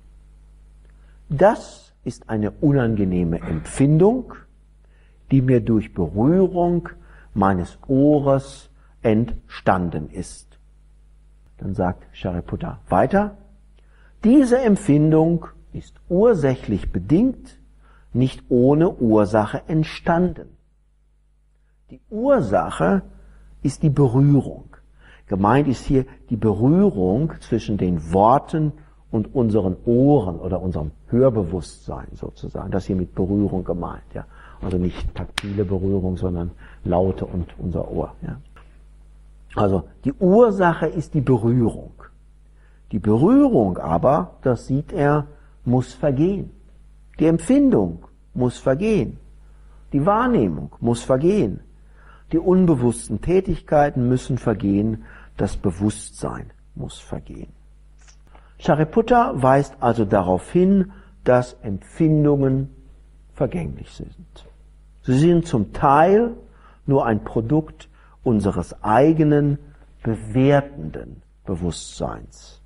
das ist eine unangenehme Empfindung, die mir durch Berührung meines Ohres entstanden ist. Dann sagt Shariputra weiter, diese Empfindung ist ursächlich bedingt, nicht ohne Ursache entstanden. Die Ursache ist die Berührung. Gemeint ist hier die Berührung zwischen den Worten und unseren Ohren oder unserem Hörbewusstsein sozusagen. Das hier mit Berührung gemeint, ja. Also nicht taktile Berührung, sondern Laute und unser Ohr, ja. Also die Ursache ist die Berührung. Die Berührung aber, das sieht er, muss vergehen. Die Empfindung muss vergehen. Die Wahrnehmung muss vergehen. Die unbewussten Tätigkeiten müssen vergehen. Das Bewusstsein muss vergehen. Sariputta weist also darauf hin, dass Empfindungen vergänglich sind. Sie sind zum Teil nur ein Produkt unseres eigenen bewertenden Bewusstseins.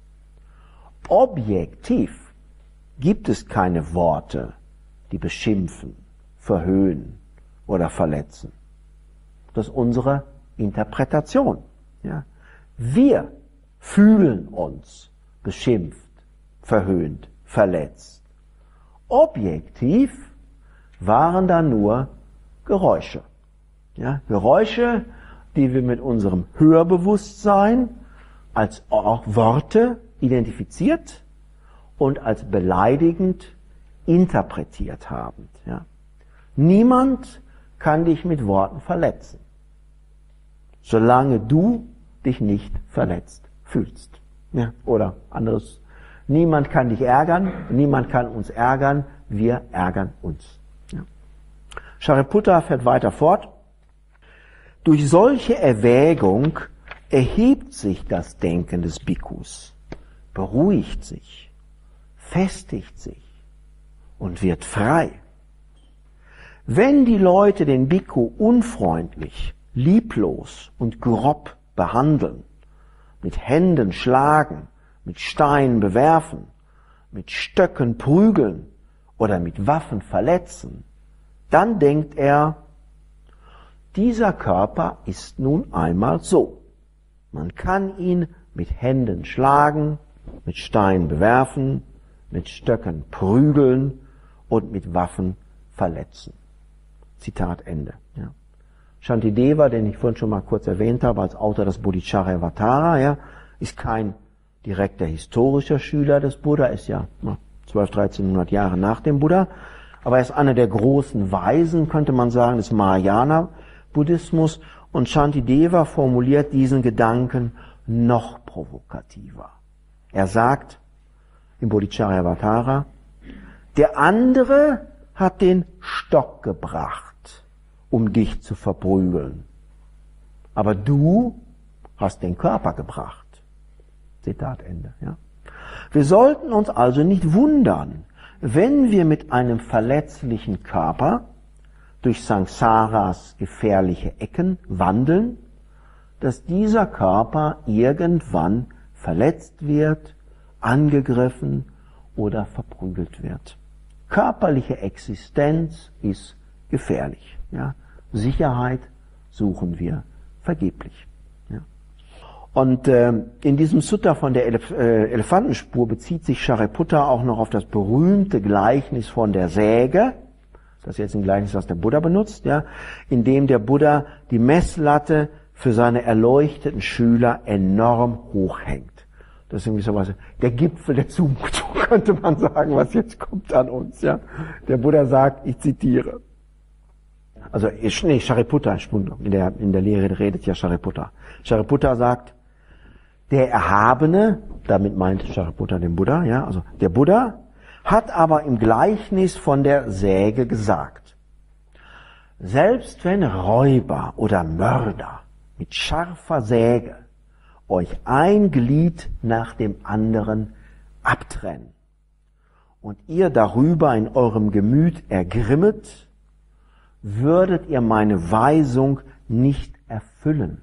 Objektiv gibt es keine Worte, die beschimpfen, verhöhnen oder verletzen. Das ist unsere Interpretation. Ja. Wir fühlen uns beschimpft, verhöhnt, verletzt. Objektiv waren da nur Geräusche. Ja, Geräusche, die wir mit unserem Hörbewusstsein als Worte identifiziert und als beleidigend interpretiert haben. Ja. Niemand kann dich mit Worten verletzen, solange du dich nicht verletzt fühlst. Ja. Oder anderes, niemand kann dich ärgern, niemand kann uns ärgern, wir ärgern uns. Ja. Sariputta fährt weiter fort. Durch solche Erwägung erhebt sich das Denken des Bhikkhus, beruhigt sich, festigt sich und wird frei. Wenn die Leute den Bhikkhu unfreundlich, lieblos und grob behandeln, mit Händen schlagen, mit Steinen bewerfen, mit Stöcken prügeln oder mit Waffen verletzen, dann denkt er, dieser Körper ist nun einmal so. Man kann ihn mit Händen schlagen, mit Steinen bewerfen, mit Stöcken prügeln und mit Waffen verletzen. Zitat Ende. Ja. Shantideva, den ich vorhin schon mal kurz erwähnt habe, als Autor des Bodhicharyavatara, ja, ist kein direkter historischer Schüler des Buddha, ist ja zwölf, dreizehnhundert Jahre nach dem Buddha, aber er ist einer der großen Weisen, könnte man sagen, des Mahayana-Buddhismus, und Shantideva formuliert diesen Gedanken noch provokativer. Er sagt im Bodhicharyavatara, der andere hat den Stock gebracht, um dich zu verprügeln, aber du hast den Körper gebracht. Zitat Ende. Ja. Wir sollten uns also nicht wundern, wenn wir mit einem verletzlichen Körper durch Samsaras gefährliche Ecken wandeln, dass dieser Körper irgendwann verletzt wird, angegriffen oder verprügelt wird. Körperliche Existenz ist gefährlich. Ja. Sicherheit suchen wir vergeblich. Ja. Und äh, in diesem Sutta von der Elef äh, Elefantenspur bezieht sich Sariputta auch noch auf das berühmte Gleichnis von der Säge. Das ist jetzt ein Gleichnis, das der Buddha benutzt, ja, in dem der Buddha die Messlatte für seine erleuchteten Schüler enorm hochhängt. Das ist irgendwie sowas, der Gipfel der Zumutung, könnte man sagen, was jetzt kommt an uns, ja. Der Buddha sagt, ich zitiere. Also, nee, Sariputta, in der, in der Lehre redet ja Sariputta. Sariputta sagt, der Erhabene, damit meint Sariputta den Buddha, ja, also der Buddha, hat aber im Gleichnis von der Säge gesagt, selbst wenn Räuber oder Mörder mit scharfer Säge euch ein Glied nach dem anderen abtrennen und ihr darüber in eurem Gemüt ergrimmet, würdet ihr meine Weisung nicht erfüllen.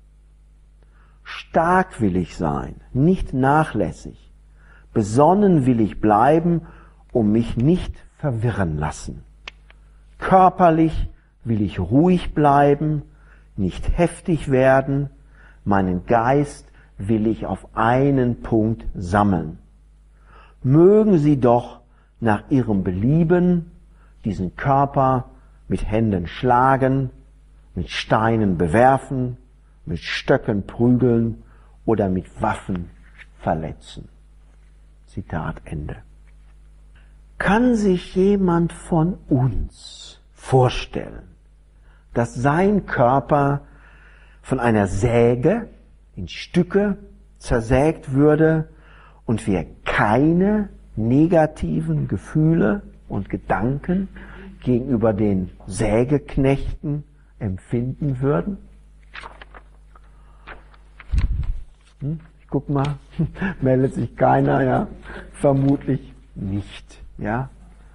Stark will ich sein, nicht nachlässig. Besonnen will ich bleiben, um mich nicht verwirren lassen. Körperlich will ich ruhig bleiben, nicht heftig werden, meinen Geist will ich auf einen Punkt sammeln. Mögen Sie doch nach Ihrem Belieben diesen Körper mit Händen schlagen, mit Steinen bewerfen, mit Stöcken prügeln oder mit Waffen verletzen. Zitat Ende. Kann sich jemand von uns vorstellen, dass sein Körper von einer Säge in Stücke zersägt würde und wir keine negativen Gefühle und Gedanken gegenüber den Sägeknechten empfinden würden? Hm? Ich Guck mal, meldet sich keiner, ja? Vermutlich nicht, ja?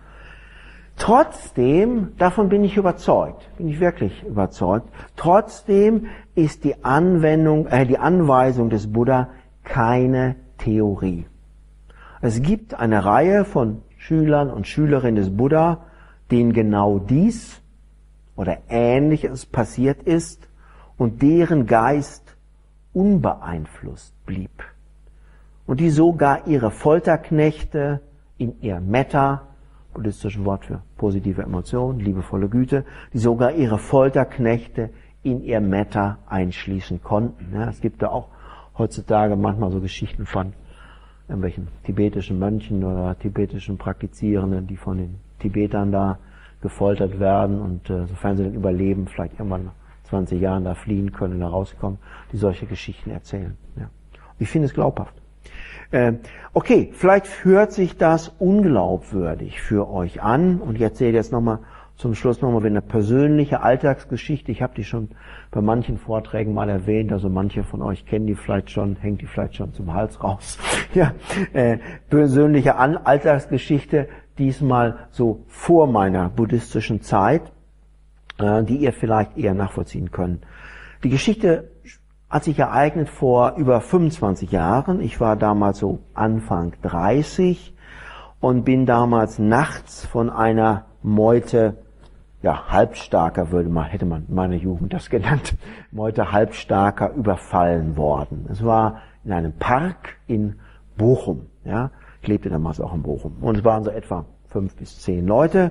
Trotzdem, davon bin ich überzeugt, bin ich wirklich überzeugt, trotzdem ist die Anwendung, äh, die Anweisung des Buddha keine Theorie. Es gibt eine Reihe von Schülern und Schülerinnen des Buddha, denen genau dies oder Ähnliches passiert ist und deren Geist unbeeinflusst blieb. Und die sogar ihre Folterknechte in ihr Metta, buddhistische Wort für positive Emotionen, liebevolle Güte, die sogar ihre Folterknechte in ihr Metta einschließen konnten. Ja, es gibt da auch heutzutage manchmal so Geschichten von irgendwelchen tibetischen Mönchen oder tibetischen Praktizierenden, die von den Tibetern da gefoltert werden und äh, sofern sie dann überleben, vielleicht irgendwann nach zwanzig Jahren da fliehen können und da rauskommen, die solche Geschichten erzählen. Ja. Und ich finde es glaubhaft. Äh, okay, vielleicht hört sich das unglaubwürdig für euch an und ich erzähle jetzt nochmal zum Schluss nochmal eine persönliche Alltagsgeschichte. Ich habe die schon bei manchen Vorträgen mal erwähnt, also manche von euch kennen die vielleicht schon, hängt die vielleicht schon zum Hals raus. Ja, äh, persönliche An- Alltagsgeschichte, diesmal so vor meiner buddhistischen Zeit, äh, die ihr vielleicht eher nachvollziehen könnt. Die Geschichte hat sich ereignet vor über fünfundzwanzig Jahren. Ich war damals so Anfang dreißig und bin damals nachts von einer Meute, ja, Halbstarker würde man, hätte man in meiner Jugend das genannt, Meute Halbstarker überfallen worden. Es war in einem Park in Bochum, ja. Ich lebte damals auch in Bochum. Und es waren so etwa fünf bis zehn Leute.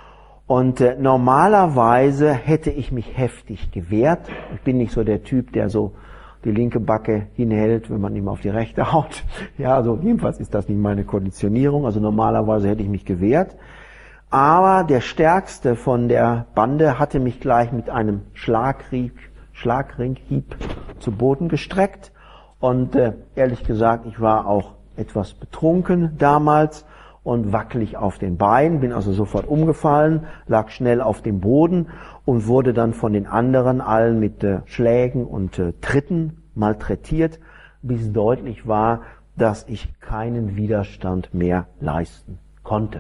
Und äh, normalerweise hätte ich mich heftig gewehrt. Ich bin nicht so der Typ, der so die linke Backe hinhält, wenn man ihm auf die rechte haut. Ja, also jedenfalls ist das nicht meine Konditionierung. Also normalerweise hätte ich mich gewehrt. Aber der Stärkste von der Bande hatte mich gleich mit einem Schlagring, Schlagringhieb zu Boden gestreckt. Und äh, ehrlich gesagt, ich war auch etwas betrunken damals und wackelig auf den Beinen, bin also sofort umgefallen, lag schnell auf dem Boden und wurde dann von den anderen allen mit äh, Schlägen und äh, Tritten malträtiert, bis deutlich war, dass ich keinen Widerstand mehr leisten konnte.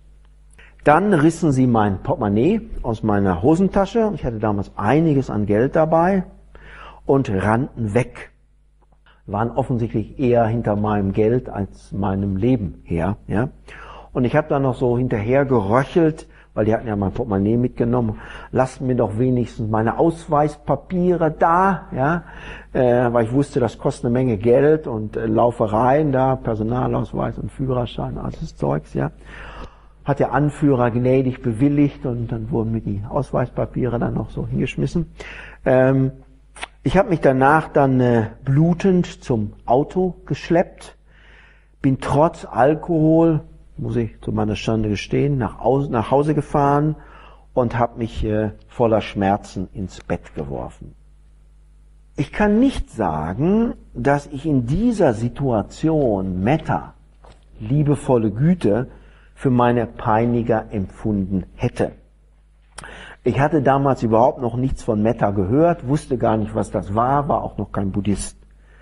Dann rissen sie mein Portemonnaie aus meiner Hosentasche, ich hatte damals einiges an Geld dabei, und rannten weg. Waren offensichtlich eher hinter meinem Geld als meinem Leben her, ja. Und ich habe dann noch so hinterher geröchelt, weil die hatten ja mein Portemonnaie mitgenommen. Lasst mir doch wenigstens meine Ausweispapiere da, ja, äh, weil ich wusste, das kostet eine Menge Geld und äh, Laufereien da, Personalausweis und Führerschein, alles das Zeugs, ja. Hat der Anführer gnädig bewilligt und dann wurden mir die Ausweispapiere dann noch so hingeschmissen. Ähm, Ich habe mich danach dann äh, blutend zum Auto geschleppt, bin trotz Alkohol, muss ich zu meiner Schande gestehen, nach, aus, nach Hause gefahren und habe mich äh, voller Schmerzen ins Bett geworfen. Ich kann nicht sagen, dass ich in dieser Situation Metta, liebevolle Güte, für meine Peiniger empfunden hätte. Ich hatte damals überhaupt noch nichts von Metta gehört, wusste gar nicht, was das war, war auch noch kein Buddhist.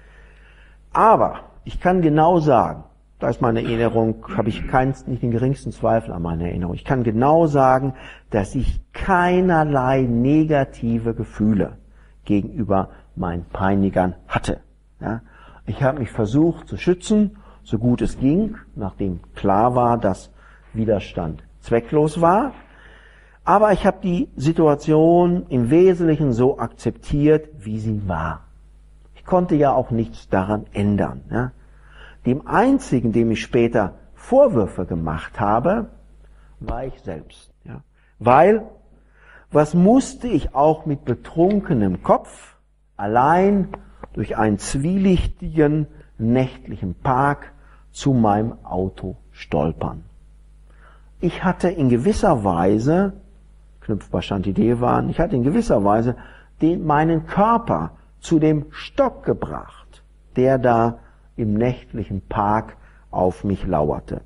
Aber ich kann genau sagen, da ist meine Erinnerung, habe ich keinen, nicht den geringsten Zweifel an meine Erinnerung. Ich kann genau sagen, dass ich keinerlei negative Gefühle gegenüber meinen Peinigern hatte. Ja, ich habe mich versucht zu schützen, so gut es ging, nachdem klar war, dass Widerstand zwecklos war. Aber ich habe die Situation im Wesentlichen so akzeptiert, wie sie war. Ich konnte ja auch nichts daran ändern. Ja. Dem Einzigen, dem ich später Vorwürfe gemacht habe, war ich selbst. Ja. Weil, was musste ich auch mit betrunkenem Kopf allein durch einen zwielichtigen nächtlichen Park zu meinem Auto stolpern? Ich hatte in gewisser Weise, knüpft bei Shantideva an, ich hatte in gewisser Weise den, meinen Körper zu dem Stock gebracht, der da im nächtlichen Park auf mich lauerte.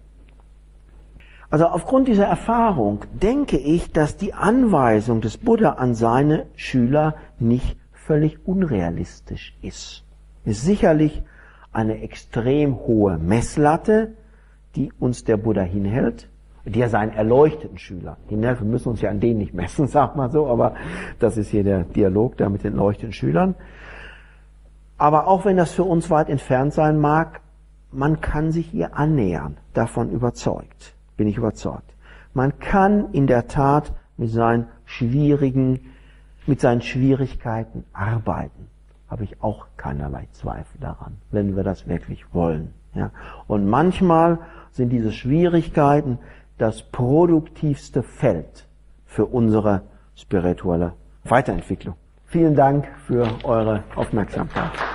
Also aufgrund dieser Erfahrung denke ich, dass die Anweisung des Buddha an seine Schüler nicht völlig unrealistisch ist. Ist sicherlich eine extrem hohe Messlatte, die uns der Buddha hinhält, die er seinen erleuchteten Schülern hinhält. Wir müssen uns ja an denen nicht messen, sag mal so, aber das ist hier der Dialog da mit den erleuchteten Schülern. Aber auch wenn das für uns weit entfernt sein mag, man kann sich ihr annähern, davon überzeugt, bin ich überzeugt. Man kann in der Tat mit seinen schwierigen, mit seinen Schwierigkeiten arbeiten. Habe ich auch keinerlei Zweifel daran, wenn wir das wirklich wollen. Ja. Und manchmal sind diese Schwierigkeiten das produktivste Feld für unsere spirituelle Weiterentwicklung. Vielen Dank für eure Aufmerksamkeit.